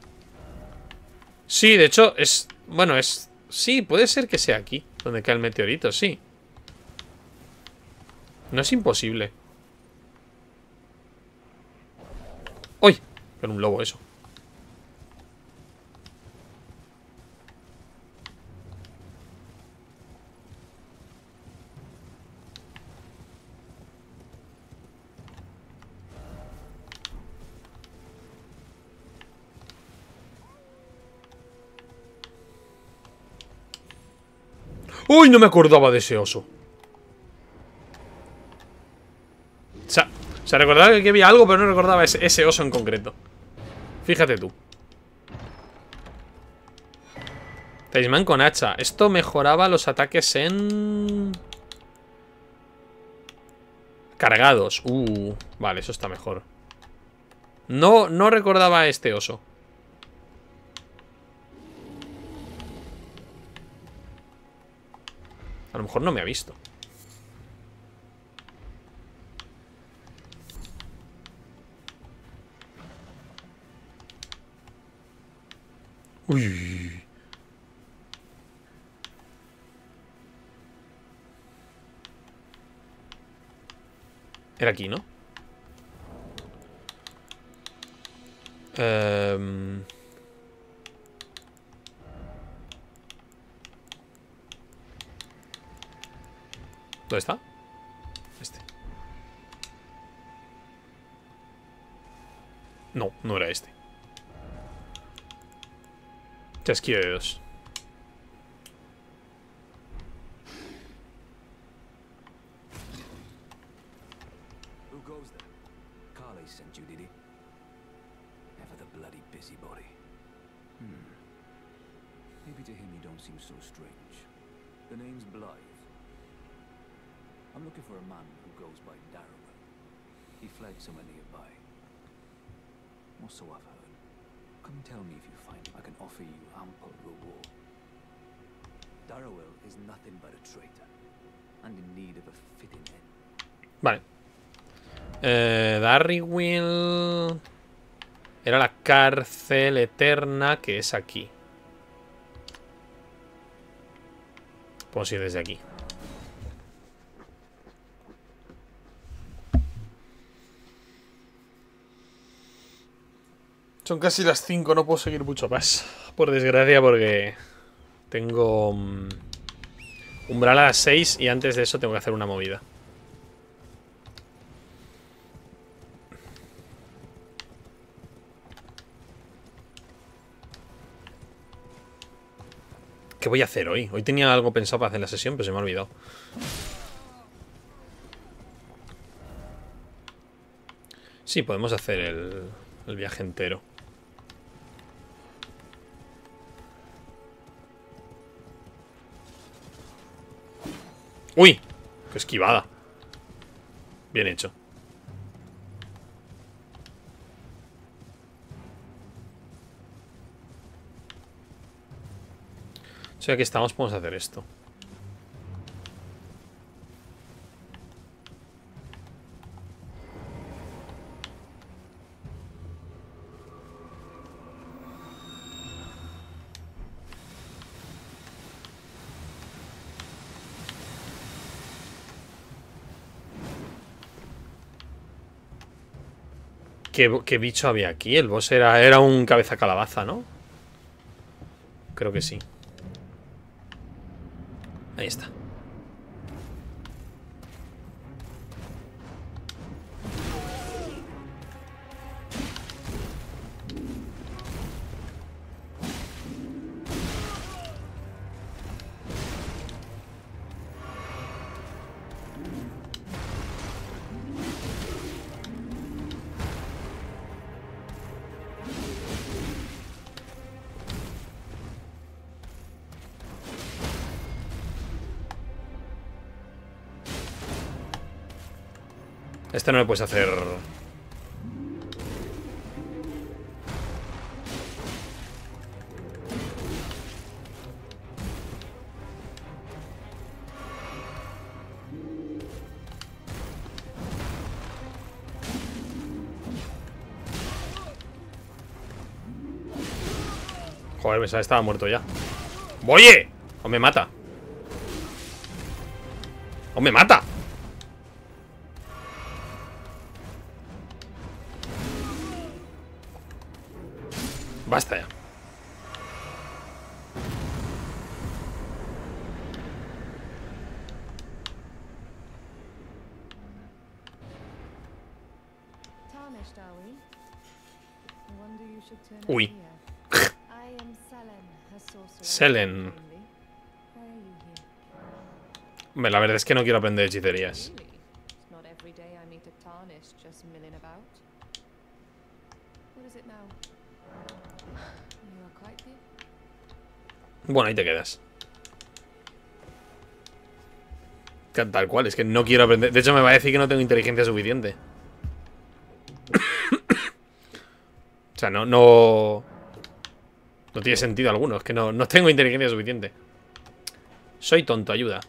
Sí, de hecho, es... Bueno, es... Sí, puede ser que sea aquí donde cae el meteorito, sí. No es imposible. ¡Uy! Era un lobo eso. ¡Uy! No me acordaba de ese oso. O sea, o sea recordaba que había algo, pero no recordaba ese, ese oso en concreto. Fíjate tú. Talismán con hacha. Esto mejoraba los ataques en... cargados. Uh, vale, eso está mejor. No, no recordaba a este oso. A lo mejor no me ha visto. Uy. Era aquí, ¿no? Um... ¿Dónde está? Este. No, no era este. Chasquido de dedos. Who goes there? Carly sent you, did he? Ever the bloody busybody. Hmm. Maybe to him you don't seem so strange. The name's Blythe. I'm looking for a man who goes by Darrowell. He fled somewhere nearby. Or so I've heard. Come tell me if you find him. I can offer you ample reward. Darrowell is nothing but a traitor, and in need of a fitting end. Vale. Eh, Darrowell era la cárcel eterna que es aquí. Podemos ir desde aquí. Son casi las cinco, no puedo seguir mucho más. Por desgracia, porque tengo um, umbral a las seis y antes de eso tengo que hacer una movida. ¿Qué voy a hacer hoy? Hoy tenía algo pensado para hacer la sesión, pero se me ha olvidado. Sí, podemos hacer el, el viaje entero. ¡Uy! ¡Qué esquivada! Bien hecho. O sea, que estamos, podemos hacer esto. ¿Qué, qué bicho había aquí? El boss era, era un cabeza calabaza, ¿no? Creo que sí. Ahí está. Este no me puedes hacer... Joder, pensaba que estaba muerto ya. ¡Oye! ¡O me mata! ¡O me mata! Basta ya. Uy. Selen. Hombre, la verdad es que no quiero aprender hechicerías. Bueno, ahí te quedas. Tal cual, es que no quiero aprender. De hecho, me va a decir que no tengo inteligencia suficiente. O sea, no, no... No tiene sentido alguno. Es que no, no tengo inteligencia suficiente. Soy tonto, ayuda.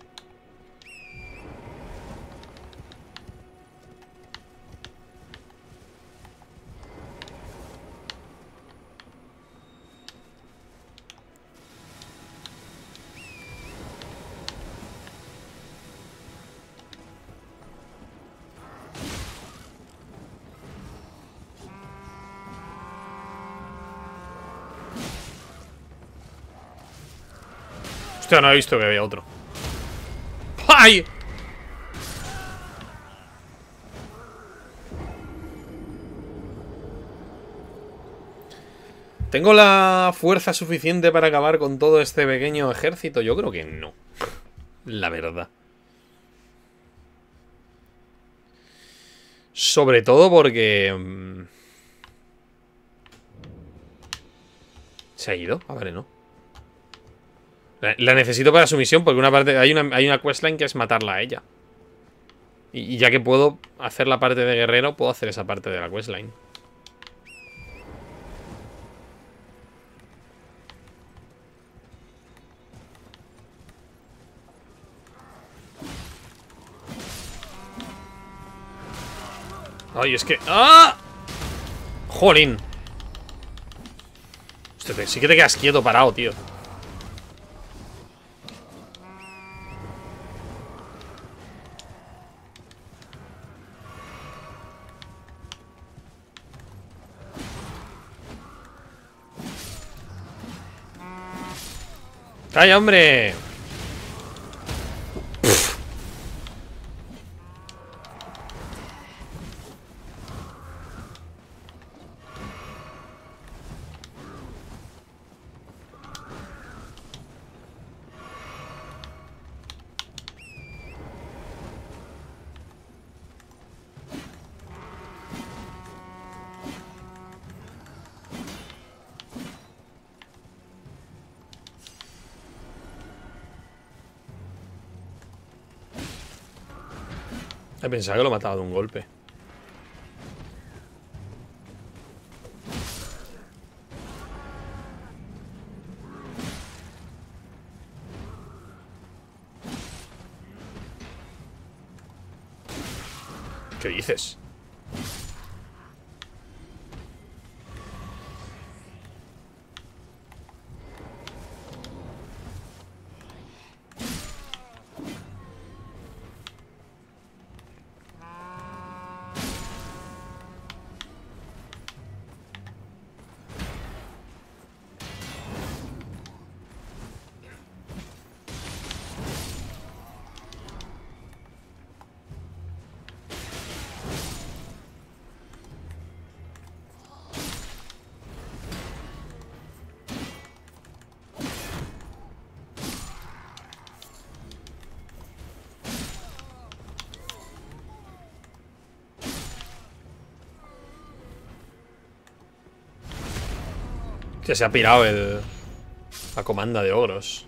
Hostia, no he visto que había otro. ¡Ay! ¿Tengo la fuerza suficiente para acabar con todo este pequeño ejército? Yo creo que no. La verdad. Sobre todo porque... Mmm, ¿se ha ido? Ah, vale, no. La, la necesito para su misión porque una parte hay una, hay una questline que es matarla a ella. Y, y ya que puedo hacer la parte de guerrero, puedo hacer esa parte de la questline. Ay, es que... ¡Ah! ¡Jolín! Hostia, sí que te quedas quieto parado, tío. ¡Calla, hombre! Pff. He pensado que lo mataba de un golpe. ¿Qué dices? Que se ha pirado el... la comanda de ogros.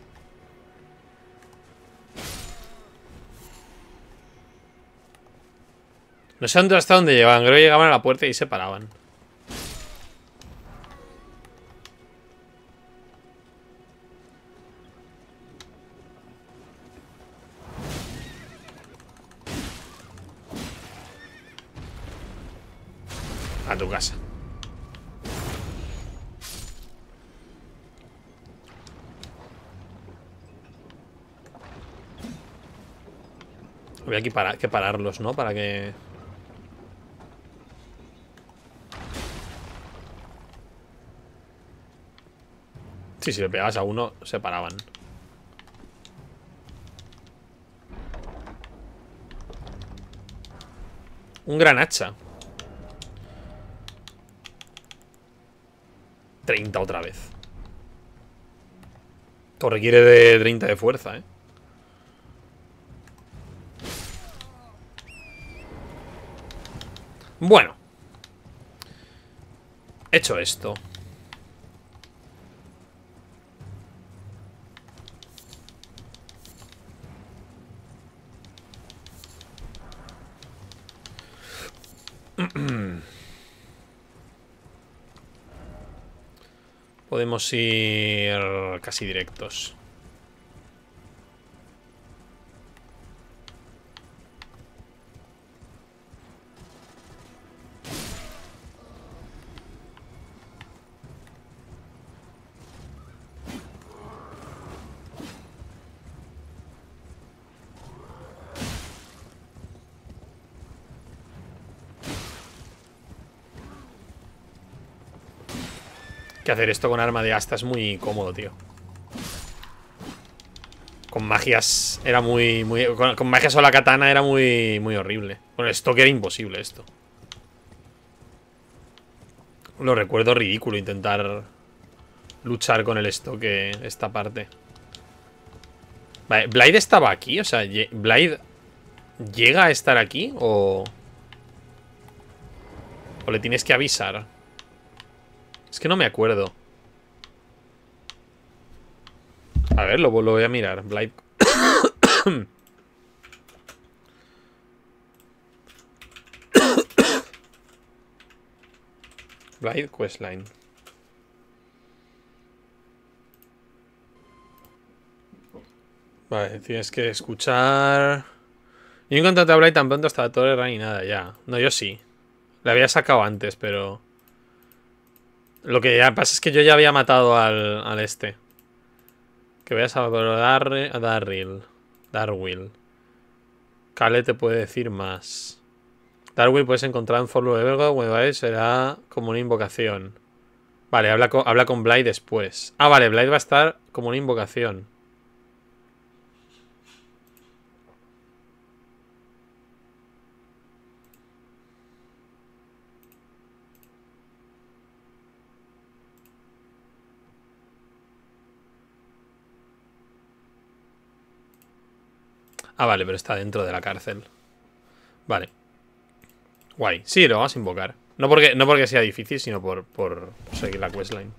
No sé dónde hasta dónde llegaban. Creo que llegaban a la puerta y se paraban. A tu casa. Había que, parar, que pararlos, ¿no? Para que... Sí, si le pegabas a uno, se paraban. Un gran hacha. treinta otra vez. Esto requiere de treinta de fuerza, ¿eh? Bueno. Hecho esto. Podemos ir casi directos. Que hacer esto con arma de asta es muy cómodo, tío. Con magias era muy... muy con, con magias o la katana era muy, muy horrible. Con el stock era imposible esto. Lo recuerdo ridículo intentar luchar con el stock esta parte. Vale, ¿Blade estaba aquí? O sea, ¿Blade llega a estar aquí? ¿O, o le tienes que avisar? Es que no me acuerdo. A ver, lo, lo voy a mirar. Blade. Blade Questline. Vale, tienes que escuchar. Yo he encontrado a Blade tan pronto hasta la torre Run y nada, ya. No, yo sí. La había sacado antes, pero... Lo que ya pasa es que yo ya había matado al, al este. Que voy a saber a Darryl. Darwyl. Kale te puede decir más. Darwyl puedes encontrar en Follow Evergo. Bueno, será como una invocación. Vale, habla con, habla con Blade después. Ah, vale, Blade va a estar como una invocación. Ah, vale, pero está dentro de la cárcel. Vale. Guay. Sí, lo vamos a invocar. No porque, no porque sea difícil, sino por, por, por seguir la questline.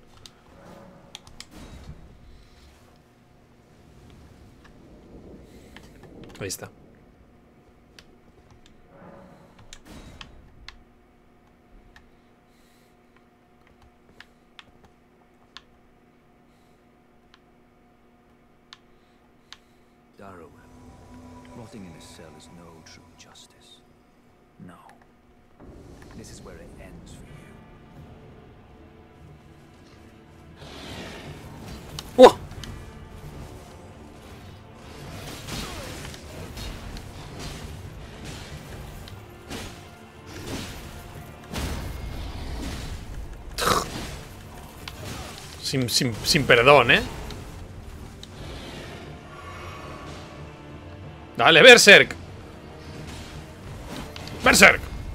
Ahí está. Darrow. Rotting in a cell is no true justice. No. This is where it ends for you. ¡Oh! Sin, sin, sin perdón, ¿eh? Dale, Berserk. Berserk.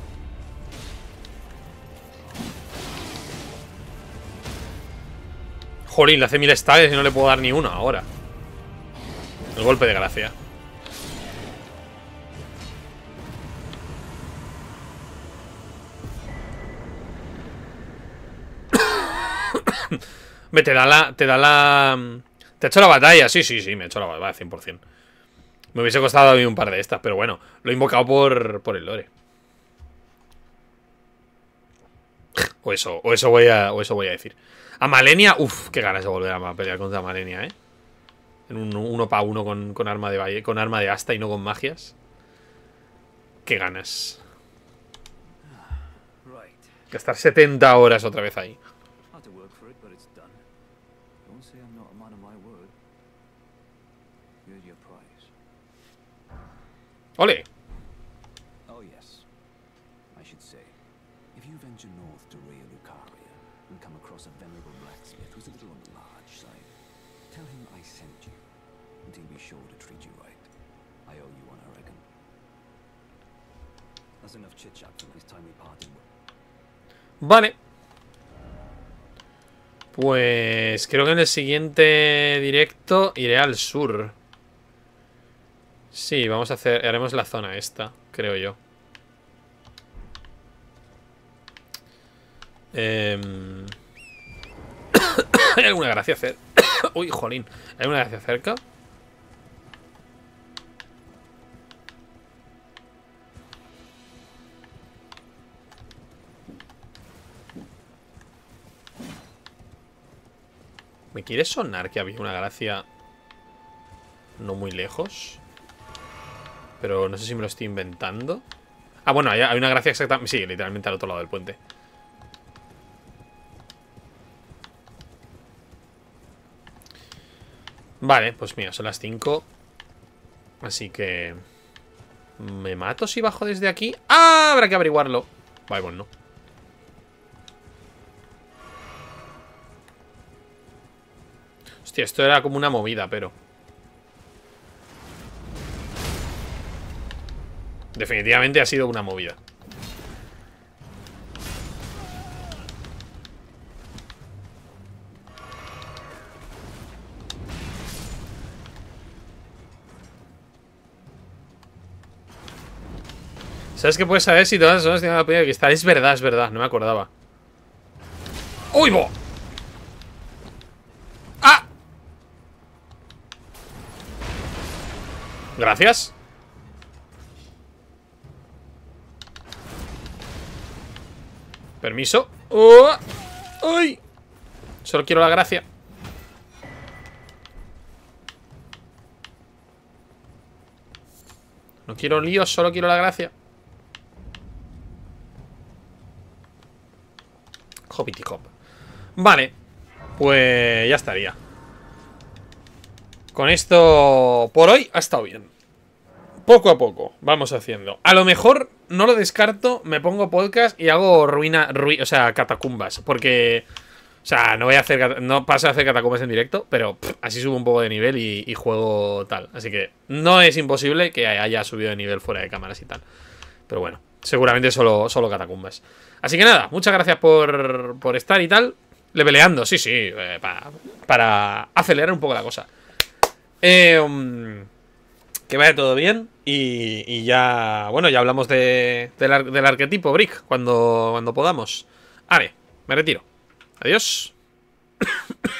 Jolín, le hace mil stacks y no le puedo dar ni uno ahora. El golpe de gracia. Me te da la... Te da la... Te ha hecho la batalla. Sí, sí, sí, me ha hecho la batalla cien por cien. Me hubiese costado a mí un par de estas, pero bueno, lo he invocado por, por el lore. O eso, o eso voy a, o eso voy a decir. A Malenia, uff, qué ganas de volver a pelear contra Malenia, eh. En un uno para uno con, con arma de valle, con arma de asta y no con magias. Qué ganas. Gastar setenta horas otra vez ahí. ¡Ole! Oh yes, I should say, if you venture north to Rea Lucaria and come across a venerable blacksmith who's a little on the large side, tell him I sent you, and he'll be sure to treat you right. I owe you one, I reckon. That's enough chit-chat for this time we parted. Vale. Pues creo que en el siguiente directo iré al sur. Sí, vamos a hacer, haremos la zona esta, creo yo. Eh... ¿Hay alguna gracia cerca? Uy, jolín. ¿Hay alguna gracia cerca? ¿Me quiere sonar que había una gracia no muy lejos? Pero no sé si me lo estoy inventando. Ah, bueno, hay, hay una gracia exactamente... Sí, literalmente al otro lado del puente. Vale, pues mira, son las cinco. Así que... ¿me mato si bajo desde aquí? ¡Ah! Habrá que averiguarlo. Vale, pues no. Hostia, esto era como una movida, pero... definitivamente ha sido una movida. ¿Sabes qué puedes saber si todas las zonas tienen la piedra de cristal? Es verdad, es verdad, no me acordaba. ¡Uy, bo! ¡Ah! Gracias. Permiso. ¡Oh! ¡Uy! Solo quiero la gracia. No quiero líos, solo quiero la gracia. Hoppity hop. Vale. Pues ya estaría. Con esto por hoy ha estado bien. Poco a poco vamos haciendo. A lo mejor, no lo descarto, me pongo podcast y hago ruina, ruina, o sea, catacumbas. Porque, o sea, no voy a hacer, no paso a hacer catacumbas en directo, pero pff, así subo un poco de nivel y, y juego tal. Así que no es imposible que haya subido de nivel fuera de cámaras y tal. Pero bueno, seguramente solo, solo catacumbas. Así que nada, muchas gracias por, por estar y tal. Leveleando, sí, sí, eh, para, para acelerar un poco la cosa. Eh... Um, que vaya todo bien y, y ya... Bueno, ya hablamos de, del, ar, del arquetipo Brick cuando, cuando podamos. Vale, me retiro. Adiós.